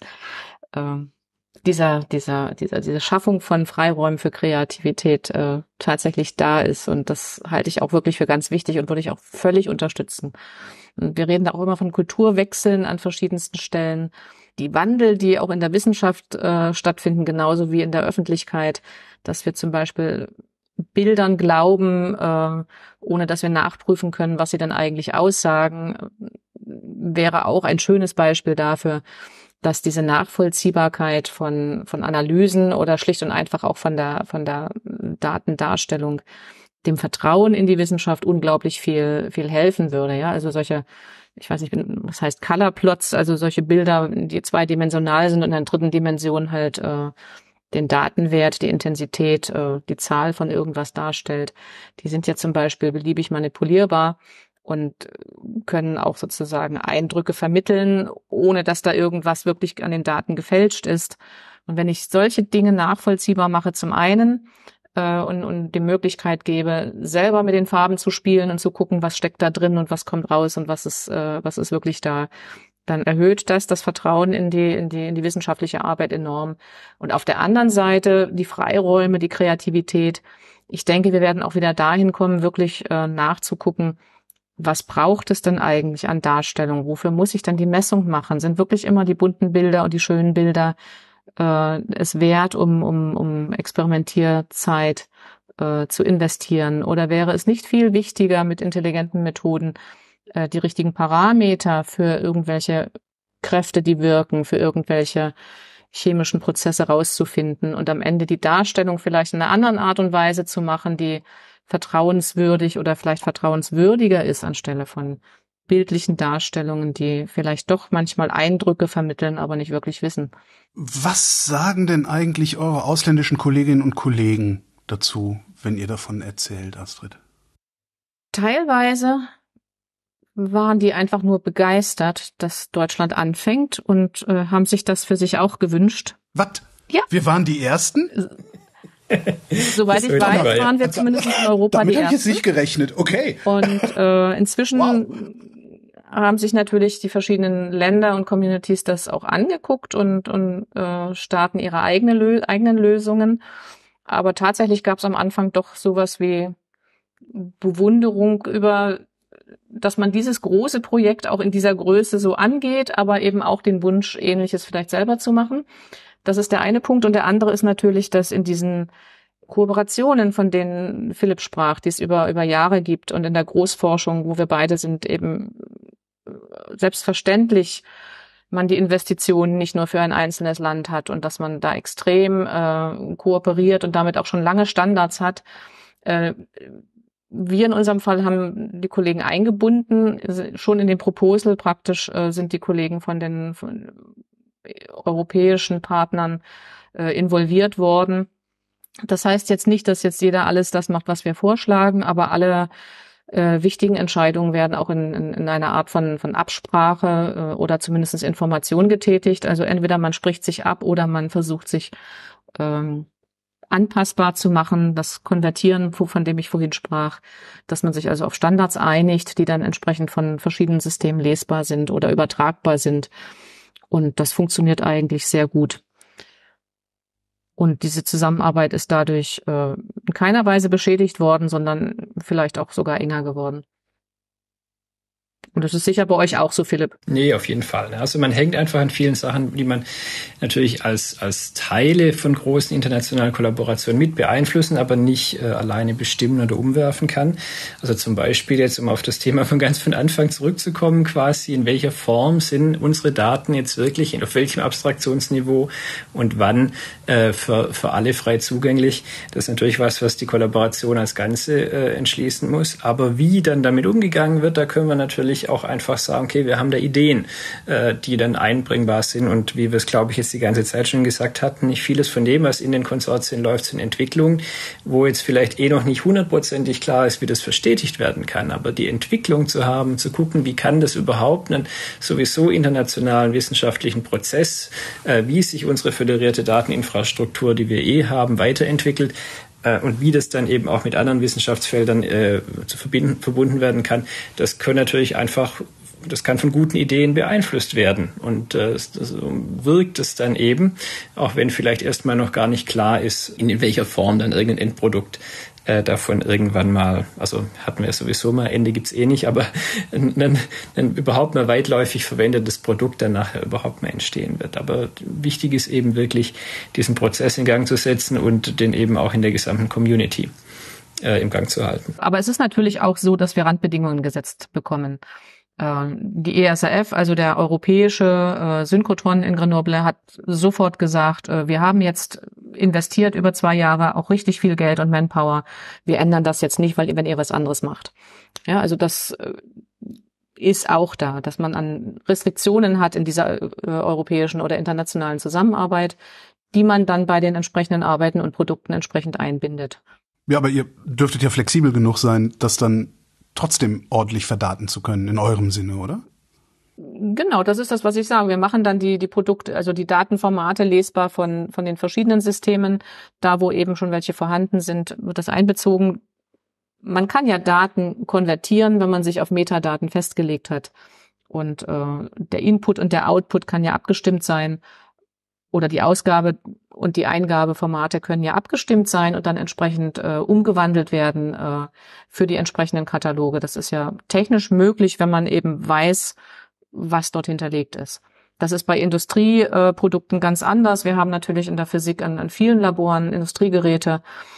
diese Schaffung von Freiräumen für Kreativität tatsächlich da ist. Und das halte ich auch wirklich für ganz wichtig und würde ich auch völlig unterstützen. Und wir reden da auch immer von Kulturwechseln an verschiedensten Stellen. Die Wandel, die auch in der Wissenschaft stattfinden, genauso wie in der Öffentlichkeit, dass wir zum Beispiel Bildern glauben, ohne dass wir nachprüfen können, was sie dann eigentlich aussagen, wäre auch ein schönes Beispiel dafür, dass diese Nachvollziehbarkeit von Analysen oder schlicht und einfach auch von der Datendarstellung dem Vertrauen in die Wissenschaft unglaublich viel helfen würde. Ja, also solche, ich weiß nicht, was heißt Color Plots, also solche Bilder, die zweidimensional sind und in der dritten Dimension halt den Datenwert, die Intensität, die Zahl von irgendwas darstellt. Die sind ja zum Beispiel beliebig manipulierbar und können auch sozusagen Eindrücke vermitteln, ohne dass da irgendwas wirklich an den Daten gefälscht ist. Und wenn ich solche Dinge nachvollziehbar mache zum einen und die Möglichkeit gebe, selber mit den Farben zu spielen und zu gucken, was steckt da drin und was kommt raus und was ist wirklich da, dann erhöht das Vertrauen in die wissenschaftliche Arbeit enorm. Und auf der anderen Seite die Freiräume, die Kreativität. Ich denke, wir werden auch wieder dahin kommen, wirklich nachzugucken, was braucht es denn eigentlich an Darstellung? Wofür muss ich dann die Messung machen? Sind wirklich immer die bunten Bilder und die schönen Bilder es wert, um Experimentierzeit zu investieren? Oder wäre es nicht viel wichtiger, mit intelligenten Methoden die richtigen Parameter für irgendwelche Kräfte, die wirken, für irgendwelche chemischen Prozesse rauszufinden und am Ende die Darstellung vielleicht in einer anderen Art und Weise zu machen, die vertrauenswürdig oder vielleicht vertrauenswürdiger ist anstelle von bildlichen Darstellungen, die vielleicht doch manchmal Eindrücke vermitteln, aber nicht wirklich wissen. Was sagen denn eigentlich eure ausländischen Kolleginnen und Kollegen dazu, wenn ihr davon erzählt, Astrid? Teilweise waren die einfach nur begeistert, dass Deutschland anfängt und haben sich das für sich auch gewünscht. Was? Ja. Wir waren die Ersten? Soweit ich weiß, waren wir zumindest in Europa damit die habe ich jetzt Ersten. nicht gerechnet. Okay. Und inzwischen haben sich natürlich die verschiedenen Länder und Communities das auch angeguckt und starten ihre eigenen Lösungen. Aber tatsächlich gab es am Anfang doch sowas wie Bewunderung über, dass man dieses große Projekt auch in dieser Größe so angeht, aber eben auch den Wunsch, Ähnliches vielleicht selber zu machen. Das ist der eine Punkt. Und der andere ist natürlich, dass in diesen Kooperationen, von denen Philipp sprach, die es über Jahre gibt und in der Großforschung, wo wir beide sind, eben selbstverständlich man die Investitionen nicht nur für ein einzelnes Land hat und dass man da extrem kooperiert und damit auch schon lange Standards hat. Wir in unserem Fall haben die Kollegen eingebunden, schon in dem Proposal praktisch sind die Kollegen von europäischen Partnern involviert worden. Das heißt jetzt nicht, dass jetzt jeder alles das macht, was wir vorschlagen, aber alle wichtigen Entscheidungen werden auch in einer Art von Absprache oder zumindest Information getätigt. Also entweder man spricht sich ab oder man versucht sich anpassbar zu machen, das Konvertieren, von dem ich vorhin sprach, dass man sich also auf Standards einigt, die dann entsprechend von verschiedenen Systemen lesbar sind oder übertragbar sind. Und das funktioniert eigentlich sehr gut. Und diese Zusammenarbeit ist dadurch in keiner Weise beschädigt worden, sondern vielleicht auch sogar enger geworden. Und das ist sicher bei euch auch so, Philipp. Nee, auf jeden Fall. Also man hängt einfach an vielen Sachen, die man natürlich als Teile von großen internationalen Kollaborationen mit beeinflussen, aber nicht alleine bestimmen oder umwerfen kann. Also zum Beispiel jetzt, um auf das Thema von Anfang zurückzukommen, quasi in welcher Form sind unsere Daten jetzt wirklich, auf welchem Abstraktionsniveau und wann für alle frei zugänglich. Das ist natürlich was die Kollaboration als Ganze entschließen muss. Aber wie dann damit umgegangen wird, da können wir natürlich auch einfach sagen, okay, wir haben da Ideen, die dann einbringbar sind und wie wir es, glaube ich, jetzt die ganze Zeit schon gesagt hatten, nicht vieles von dem, was in den Konsortien läuft, sind Entwicklungen, wo jetzt vielleicht noch nicht 100%ig klar ist, wie das verstetigt werden kann, aber die Entwicklung zu haben, zu gucken, wie kann das überhaupt einen sowieso internationalen wissenschaftlichen Prozess, wie sich unsere föderierte Dateninfrastruktur, die wir haben, weiterentwickelt, und wie das dann eben auch mit anderen Wissenschaftsfeldern verbunden werden kann, das kann natürlich das kann von guten Ideen beeinflusst werden. Und das wirkt es dann eben, auch wenn vielleicht erstmal noch gar nicht klar ist, in welcher Form dann irgendein Endprodukt davon irgendwann mal, also hatten wir sowieso mal, Ende gibt's nicht, aber dann überhaupt mal weitläufig verwendetes Produkt dann nachher überhaupt mal entstehen wird. Aber wichtig ist eben wirklich, diesen Prozess in Gang zu setzen und den eben auch in der gesamten Community im Gang zu halten. Aber es ist natürlich auch so, dass wir Randbedingungen gesetzt bekommen. Die ESRF, also der europäische Synchrotron in Grenoble, hat sofort gesagt, wir haben jetzt investiert über 2 Jahre auch richtig viel Geld und Manpower. Wir ändern das jetzt nicht, wenn ihr was anderes macht. Ja, also das ist auch da, dass man an Restriktionen hat in dieser europäischen oder internationalen Zusammenarbeit, die man dann bei den entsprechenden Arbeiten und Produkten entsprechend einbindet. Ja, aber ihr dürftet ja flexibel genug sein, dass dann trotzdem ordentlich verdaten zu können, in eurem Sinne, oder? Genau, das ist das, was ich sage. Wir machen dann die Produkte, also die Datenformate lesbar von den verschiedenen Systemen. Da, wo eben schon welche vorhanden sind, wird das einbezogen. Man kann ja Daten konvertieren, wenn man sich auf Metadaten festgelegt hat. Und der Input und der Output kann ja abgestimmt sein. Oder die Ausgabe und die Eingabeformate können ja abgestimmt sein und dann entsprechend umgewandelt werden für die entsprechenden Kataloge. Das ist ja technisch möglich, wenn man eben weiß, was dort hinterlegt ist. Das ist bei Industrieprodukten ganz anders. Wir haben natürlich in der Physik an vielen Laboren Industriegeräte,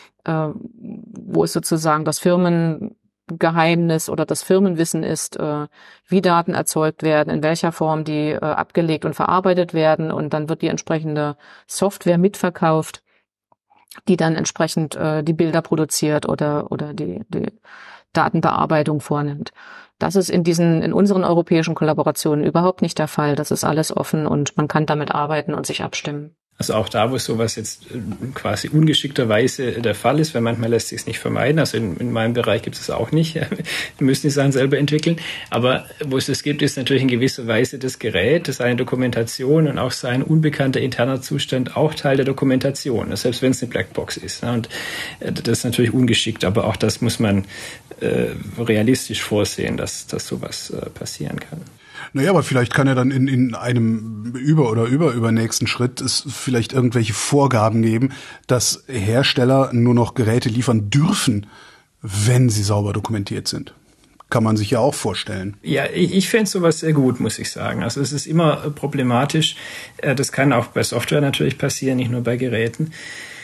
wo es sozusagen das Firmengeheimnis oder das Firmenwissen ist, wie Daten erzeugt werden, in welcher Form die abgelegt und verarbeitet werden, und dann wird die entsprechende Software mitverkauft, die dann entsprechend die Bilder produziert oder die Datenbearbeitung vornimmt. Das ist in unseren europäischen Kollaborationen überhaupt nicht der Fall. Das ist alles offen und man kann damit arbeiten und sich abstimmen. Also auch da, wo sowas jetzt quasi ungeschickterweise der Fall ist, weil manchmal lässt sich es nicht vermeiden. Also in meinem Bereich gibt es auch nicht. Wir müssen die Sachen selber entwickeln. Aber wo es das gibt, ist natürlich in gewisser Weise das Gerät, seine Dokumentation und auch sein unbekannter interner Zustand auch Teil der Dokumentation, selbst wenn es eine Blackbox ist. Und das ist natürlich ungeschickt, aber auch das muss man realistisch vorsehen, dass sowas passieren kann. Naja, aber vielleicht kann er dann in einem übernächsten Schritt es vielleicht irgendwelche Vorgaben geben, dass Hersteller nur noch Geräte liefern dürfen, wenn sie sauber dokumentiert sind. Kann man sich ja auch vorstellen. Ja, ich fände sowas sehr gut, muss ich sagen. Also es ist immer problematisch. Das kann auch bei Software natürlich passieren, nicht nur bei Geräten.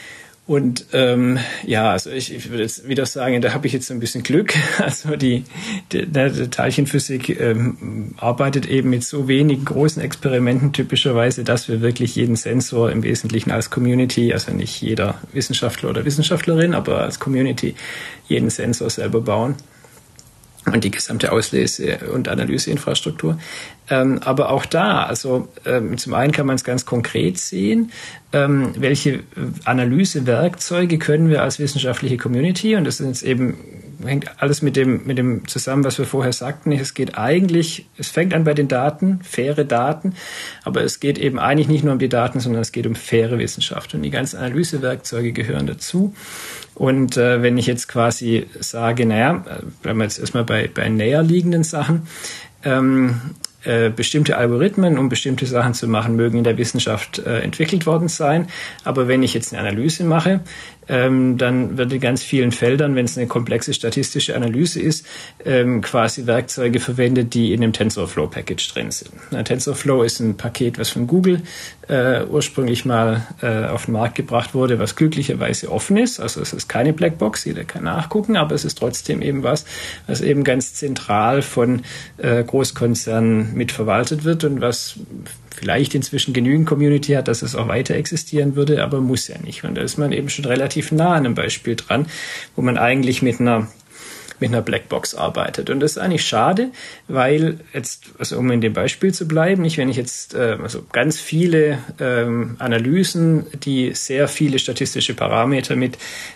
Und also ich würde jetzt wieder sagen, da habe ich jetzt ein bisschen Glück. Also die Teilchenphysik arbeitet eben mit so wenigen großen Experimenten typischerweise, dass wir wirklich jeden Sensor im Wesentlichen als Community, also nicht jeder Wissenschaftler oder Wissenschaftlerin, aber als Community jeden Sensor selber bauen. Und die gesamte Auslese- und Analyseinfrastruktur. Aber auch da, also zum einen kann man es ganz konkret sehen, welche Analysewerkzeuge können wir als wissenschaftliche Community, und das ist jetzt eben, hängt alles mit dem zusammen, was wir vorher sagten. Es fängt an bei den Daten, faire Daten, aber es geht eben eigentlich nicht nur um die Daten, sondern es geht um faire Wissenschaft. Und die ganzen Analysewerkzeuge gehören dazu. Und wenn ich jetzt quasi sage, bleiben wir jetzt erstmal bei näher liegenden Sachen, bestimmte Algorithmen, um bestimmte Sachen zu machen, mögen in der Wissenschaft entwickelt worden sein. Aber wenn ich jetzt eine Analyse mache, dann wird in ganz vielen Feldern, wenn es eine komplexe statistische Analyse ist, quasi Werkzeuge verwendet, die in dem TensorFlow-Package drin sind. TensorFlow ist ein Paket, was von Google ursprünglich mal auf den Markt gebracht wurde, was glücklicherweise offen ist. Also es ist keine Blackbox, jeder kann nachgucken, aber es ist trotzdem eben was eben ganz zentral von Großkonzernen mitverwaltet wird und was vielleicht inzwischen genügend Community hat, dass es auch weiter existieren würde, aber muss ja nicht. Und da ist man eben schon relativ nah an einem Beispiel dran, wo man eigentlich mit einer Blackbox arbeitet. Und das ist eigentlich schade, weil jetzt, also um in dem Beispiel zu bleiben, wenn ich jetzt ganz viele Analysen, die sehr viele statistische Parameter mit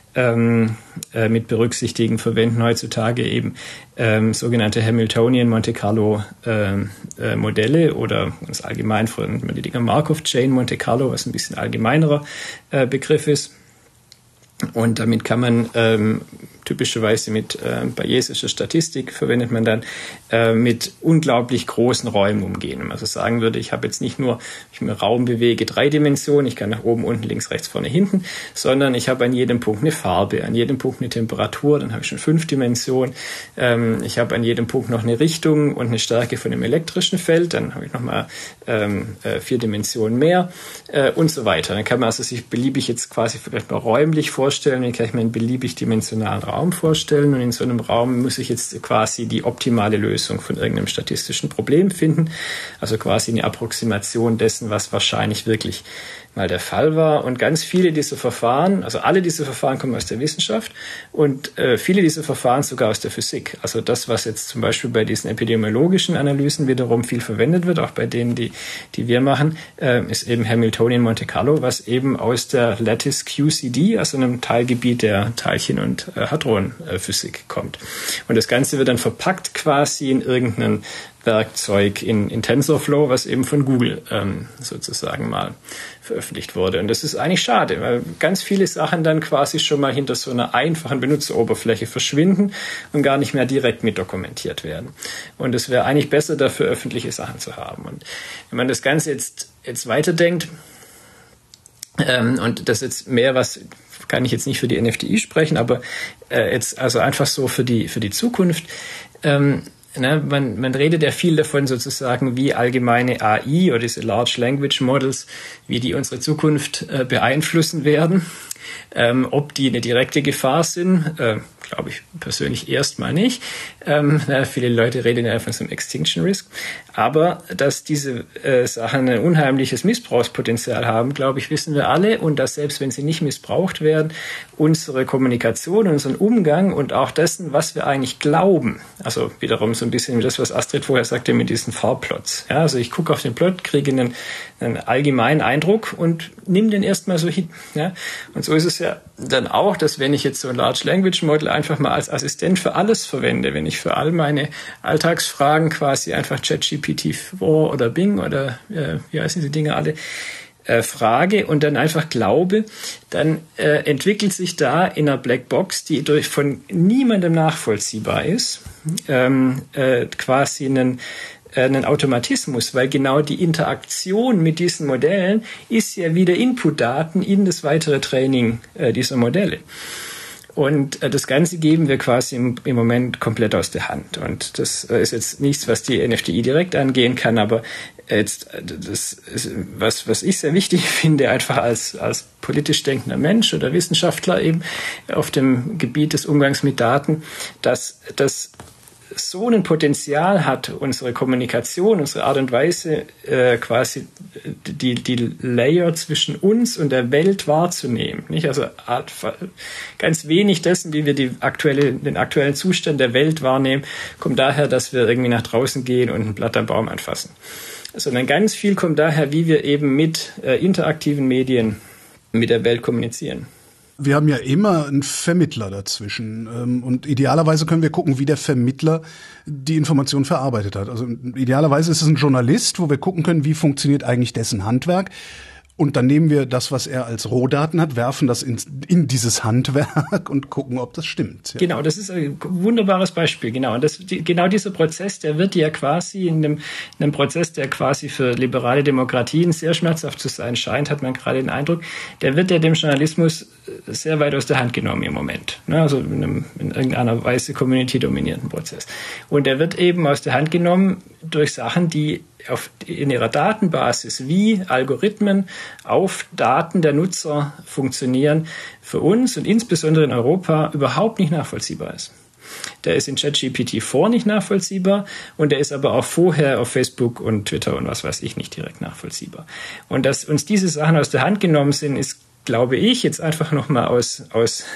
berücksichtigen, verwenden heutzutage eben sogenannte Hamiltonian Monte Carlo Modelle oder ganz allgemein nennt man die Dinger Markov Chain Monte Carlo, was ein bisschen allgemeinerer Begriff ist. Und damit kann man typischerweise mit bayesischer Statistik verwendet man dann mit unglaublich großen Räumen umgehen. Wenn man so sagen würde, ich habe jetzt nicht nur, ich mir Raum bewege, 3 Dimensionen, ich kann nach oben, unten, links, rechts, vorne, hinten, sondern ich habe an jedem Punkt eine Farbe, an jedem Punkt eine Temperatur, dann habe ich schon 5 Dimensionen. Ich habe an jedem Punkt noch eine Richtung und eine Stärke von dem elektrischen Feld, dann habe ich nochmal 4 Dimensionen mehr und so weiter. Dann kann man also sich beliebig jetzt quasi vielleicht mal räumlich vorstellen, dann kann ich mir einen beliebig dimensionalen Raum vorstellen, und in so einem Raum muss ich jetzt quasi die optimale Lösung von irgendeinem statistischen Problem finden, also quasi eine Approximation dessen, was wahrscheinlich wirklich mal der Fall war. Und ganz viele dieser Verfahren, also alle diese Verfahren kommen aus der Wissenschaft und viele dieser Verfahren sogar aus der Physik. Also das, was jetzt zum Beispiel bei diesen epidemiologischen Analysen wiederum viel verwendet wird, auch bei denen, die wir machen, ist eben Hamiltonian Monte Carlo, was eben aus der Lattice QCD, also einem Teilgebiet der Teilchen- und Hadronphysik kommt. Und das Ganze wird dann verpackt quasi in irgendeinen Werkzeug in TensorFlow, was eben von Google sozusagen mal veröffentlicht wurde. Und das ist eigentlich schade, weil ganz viele Sachen dann quasi schon mal hinter so einer einfachen Benutzeroberfläche verschwinden und gar nicht mehr direkt mit dokumentiert werden. Und es wäre eigentlich besser, dafür öffentliche Sachen zu haben. Und wenn man das Ganze jetzt weiterdenkt, und das jetzt mehr was, kann ich jetzt nicht für die NFDI sprechen, aber jetzt also einfach so für die Zukunft, man redet ja viel davon sozusagen, wie allgemeine AI oder diese Large Language Models, wie die unsere Zukunft beeinflussen werden. Ob die eine direkte Gefahr sind, glaube ich persönlich erstmal nicht. Viele Leute reden ja von so einem Extinction Risk. Aber dass diese Sachen ein unheimliches Missbrauchspotenzial haben, glaube ich, wissen wir alle. Und dass selbst wenn sie nicht missbraucht werden, unsere Kommunikation, unseren Umgang und auch dessen, was wir eigentlich glauben, also wiederum so ein bisschen wie das, was Astrid vorher sagte mit diesen Farbplots. Ja, also ich gucke auf den Plot, kriege einen allgemeinen Eindruck und nimm den erstmal so hin. Ja? Und so ist es ja dann auch, dass wenn ich jetzt so ein Large Language Model einfach mal als Assistent für alles verwende, wenn ich für all meine Alltagsfragen quasi einfach ChatGPT-4 oder Bing oder wie heißen diese Dinge alle, frage und dann einfach glaube, dann entwickelt sich da in einer Blackbox, die von niemandem nachvollziehbar ist, quasi einen Automatismus, weil genau die Interaktion mit diesen Modellen ist ja wieder Inputdaten in das weitere Training dieser Modelle. Und das Ganze geben wir quasi im Moment komplett aus der Hand. Und das ist jetzt nichts, was die NFDI direkt angehen kann, aber jetzt das ist was ich sehr wichtig finde, einfach als politisch denkender Mensch oder Wissenschaftler eben auf dem Gebiet des Umgangs mit Daten, dass das so ein Potenzial hat, unsere Kommunikation, unsere Art und Weise, quasi die Layer zwischen uns und der Welt wahrzunehmen. Nicht? Also ganz wenig dessen, wie wir den aktuellen Zustand der Welt wahrnehmen, kommt daher, dass wir irgendwie nach draußen gehen und ein Blatt am Baum anfassen. Sondern ganz viel kommt daher, wie wir eben mit interaktiven Medien mit der Welt kommunizieren. Wir haben ja immer einen Vermittler dazwischen und idealerweise können wir gucken, wie der Vermittler die Information verarbeitet hat. Also idealerweise ist es ein Journalist, wo wir gucken können, wie funktioniert eigentlich dessen Handwerk. Und dann nehmen wir das, was er als Rohdaten hat, werfen das in dieses Handwerk und gucken, ob das stimmt. Ja. Genau, das ist ein wunderbares Beispiel. Genau, und genau dieser Prozess, der wird ja quasi in einem Prozess, der quasi für liberale Demokratien sehr schmerzhaft zu sein scheint, hat man gerade den Eindruck, der wird ja dem Journalismus sehr weit aus der Hand genommen im Moment. Ne? Also in irgendeiner Weise community-dominierten Prozess. Und der wird eben aus der Hand genommen durch Sachen, die in ihrer Datenbasis wie Algorithmen auf Daten der Nutzer funktionieren, für uns und insbesondere in Europa überhaupt nicht nachvollziehbar ist. Der ist in ChatGPT-4 nicht nachvollziehbar und der ist aber auch vorher auf Facebook und Twitter und was weiß ich nicht direkt nachvollziehbar. Und dass uns diese Sachen aus der Hand genommen sind, ist, glaube ich, jetzt einfach nochmal als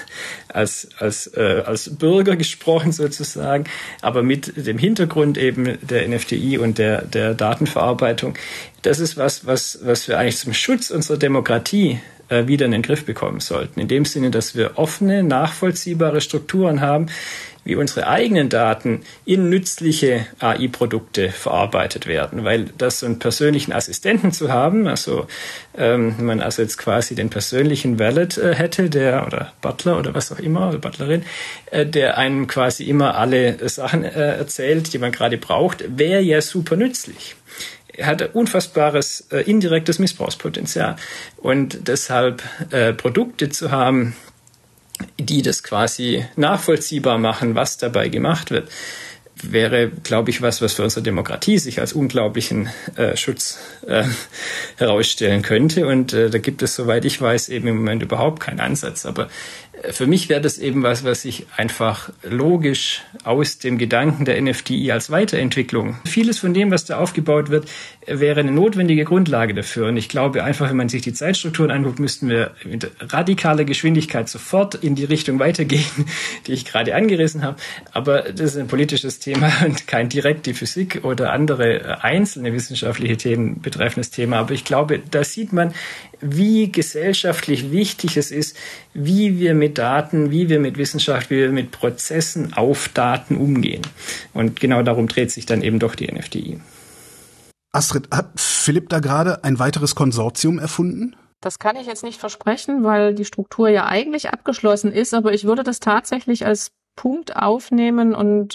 Bürger gesprochen sozusagen, aber mit dem Hintergrund eben der NFDI und der Datenverarbeitung. Das ist was wir eigentlich zum Schutz unserer Demokratie wieder in den Griff bekommen sollten. In dem Sinne, dass wir offene, nachvollziehbare Strukturen haben, wie unsere eigenen Daten in nützliche AI-Produkte verarbeitet werden. Weil das so einen persönlichen Assistenten zu haben, also wenn man also jetzt quasi den persönlichen Valet hätte, oder Butler oder was auch immer, oder Butlerin, der einem quasi immer alle Sachen erzählt, die man gerade braucht, wäre ja super nützlich. Er hat ein unfassbares indirektes Missbrauchspotenzial. Und deshalb Produkte zu haben, die das quasi nachvollziehbar machen, was dabei gemacht wird, wäre, glaube ich, was für unsere Demokratie sich als unglaublichen Schutz herausstellen könnte. Und da gibt es, soweit ich weiß, eben im Moment überhaupt keinen Ansatz. Aber für mich wäre das eben was sich einfach logisch aus dem Gedanken der NFDI als Weiterentwicklung. Vieles von dem, was da aufgebaut wird, wäre eine notwendige Grundlage dafür. Und ich glaube einfach, wenn man sich die Zeitstrukturen anguckt, müssten wir mit radikaler Geschwindigkeit sofort in die Richtung weitergehen, die ich gerade angerissen habe. Aber das ist ein politisches Thema und kein direkt die Physik oder andere einzelne wissenschaftliche Themen betreffendes Thema. Aber ich glaube, da sieht man, wie gesellschaftlich wichtig es ist, wie wir mit Daten, wie wir mit Wissenschaft, wie wir mit Prozessen auf Daten umgehen. Und genau darum dreht sich dann eben doch die NFDI. Astrid, hat Philipp da gerade ein weiteres Konsortium erfunden? Das kann ich jetzt nicht versprechen, weil die Struktur ja eigentlich abgeschlossen ist, aber ich würde das tatsächlich als Punkt aufnehmen und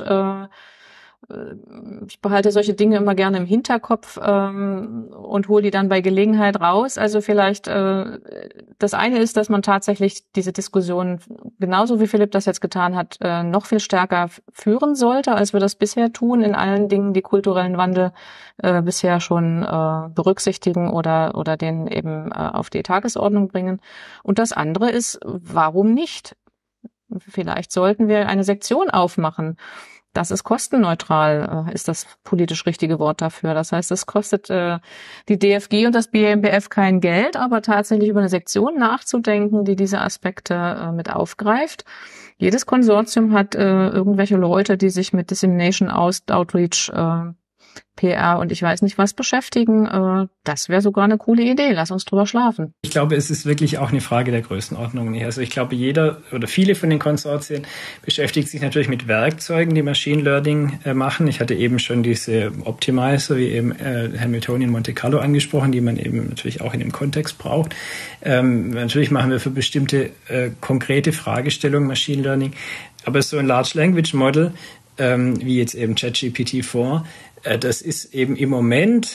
ich behalte solche Dinge immer gerne im Hinterkopf und hole die dann bei Gelegenheit raus. Also vielleicht das eine ist, dass man tatsächlich diese Diskussion, genauso wie Philipp das jetzt getan hat, noch viel stärker führen sollte, als wir das bisher tun, in allen Dingen, die kulturellen Wandel bisher schon berücksichtigen oder den eben auf die Tagesordnung bringen. Und das andere ist, warum nicht? Vielleicht sollten wir eine Sektion aufmachen. Das ist kostenneutral, ist das politisch richtige Wort dafür. Das heißt, es kostet die DFG und das BMBF kein Geld, aber tatsächlich über eine Sektion nachzudenken, die diese Aspekte mit aufgreift. Jedes Konsortium hat irgendwelche Leute, die sich mit Dissemination Outreach, PR und ich weiß nicht was beschäftigen. Das wäre sogar eine coole Idee. Lass uns drüber schlafen. Ich glaube, es ist wirklich auch eine Frage der Größenordnung. Also ich glaube, jeder oder viele von den Konsortien beschäftigt sich natürlich mit Werkzeugen, die Machine Learning machen. Ich hatte eben schon diese Optimizer, wie eben Hamiltonian Monte Carlo angesprochen, die man eben natürlich auch in dem Kontext braucht. Natürlich machen wir für bestimmte konkrete Fragestellungen Machine Learning. Aber so ein Large Language Model, wie jetzt eben ChatGPT-4, das ist eben im Moment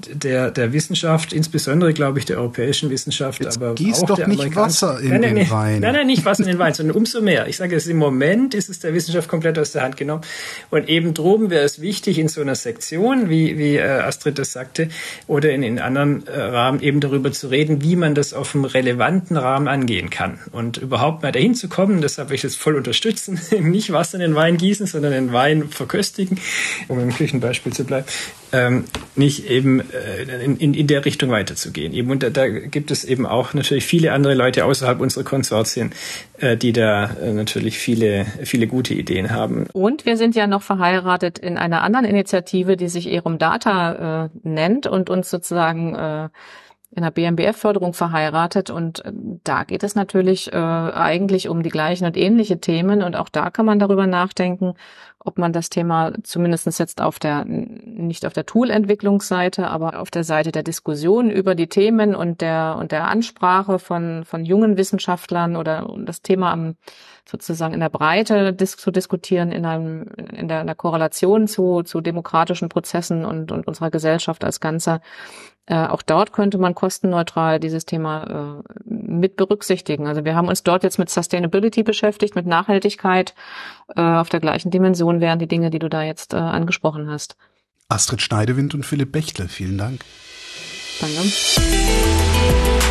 der Wissenschaft, insbesondere, glaube ich, der europäischen Wissenschaft, jetzt aber gieß auch doch der nicht Wasser in den Wein. Nein, nicht Wasser in den Wein, sondern umso mehr. Ich sage, im Moment ist es der Wissenschaft komplett aus der Hand genommen. Und eben drum wäre es wichtig, in so einer Sektion, wie Astrid das sagte, oder in anderen Rahmen eben darüber zu reden, wie man das auf einem relevanten Rahmen angehen kann. Und überhaupt mal dahin zu kommen, deshalb will ich das voll unterstützen, nicht Wasser in den Wein gießen, sondern den Wein verköstigen, um im Küchenbeispiel zu bleiben, nicht eben in der Richtung weiterzugehen. Eben, und da gibt es eben auch natürlich viele andere Leute außerhalb unserer Konsortien, die da natürlich viele gute Ideen haben. Und wir sind ja noch verheiratet in einer anderen Initiative, die sich Erum Data nennt und uns sozusagen in der BMBF-Förderung verheiratet. Und da geht es natürlich eigentlich um die gleichen und ähnliche Themen. Und auch da kann man darüber nachdenken, ob man das Thema zumindest jetzt nicht auf der Tool-Entwicklungsseite, aber auf der Seite der Diskussion über die Themen und der Ansprache von jungen Wissenschaftlern oder das Thema sozusagen in der Breite zu diskutieren, in der Korrelation zu demokratischen Prozessen und unserer Gesellschaft als Ganzer. Auch dort könnte man kostenneutral dieses Thema mit berücksichtigen. Also wir haben uns dort jetzt mit Sustainability beschäftigt, mit Nachhaltigkeit auf der gleichen Dimension wären die Dinge, die du da jetzt angesprochen hast. Astrid Schneidewind und Philipp Bechtle, vielen Dank. Danke.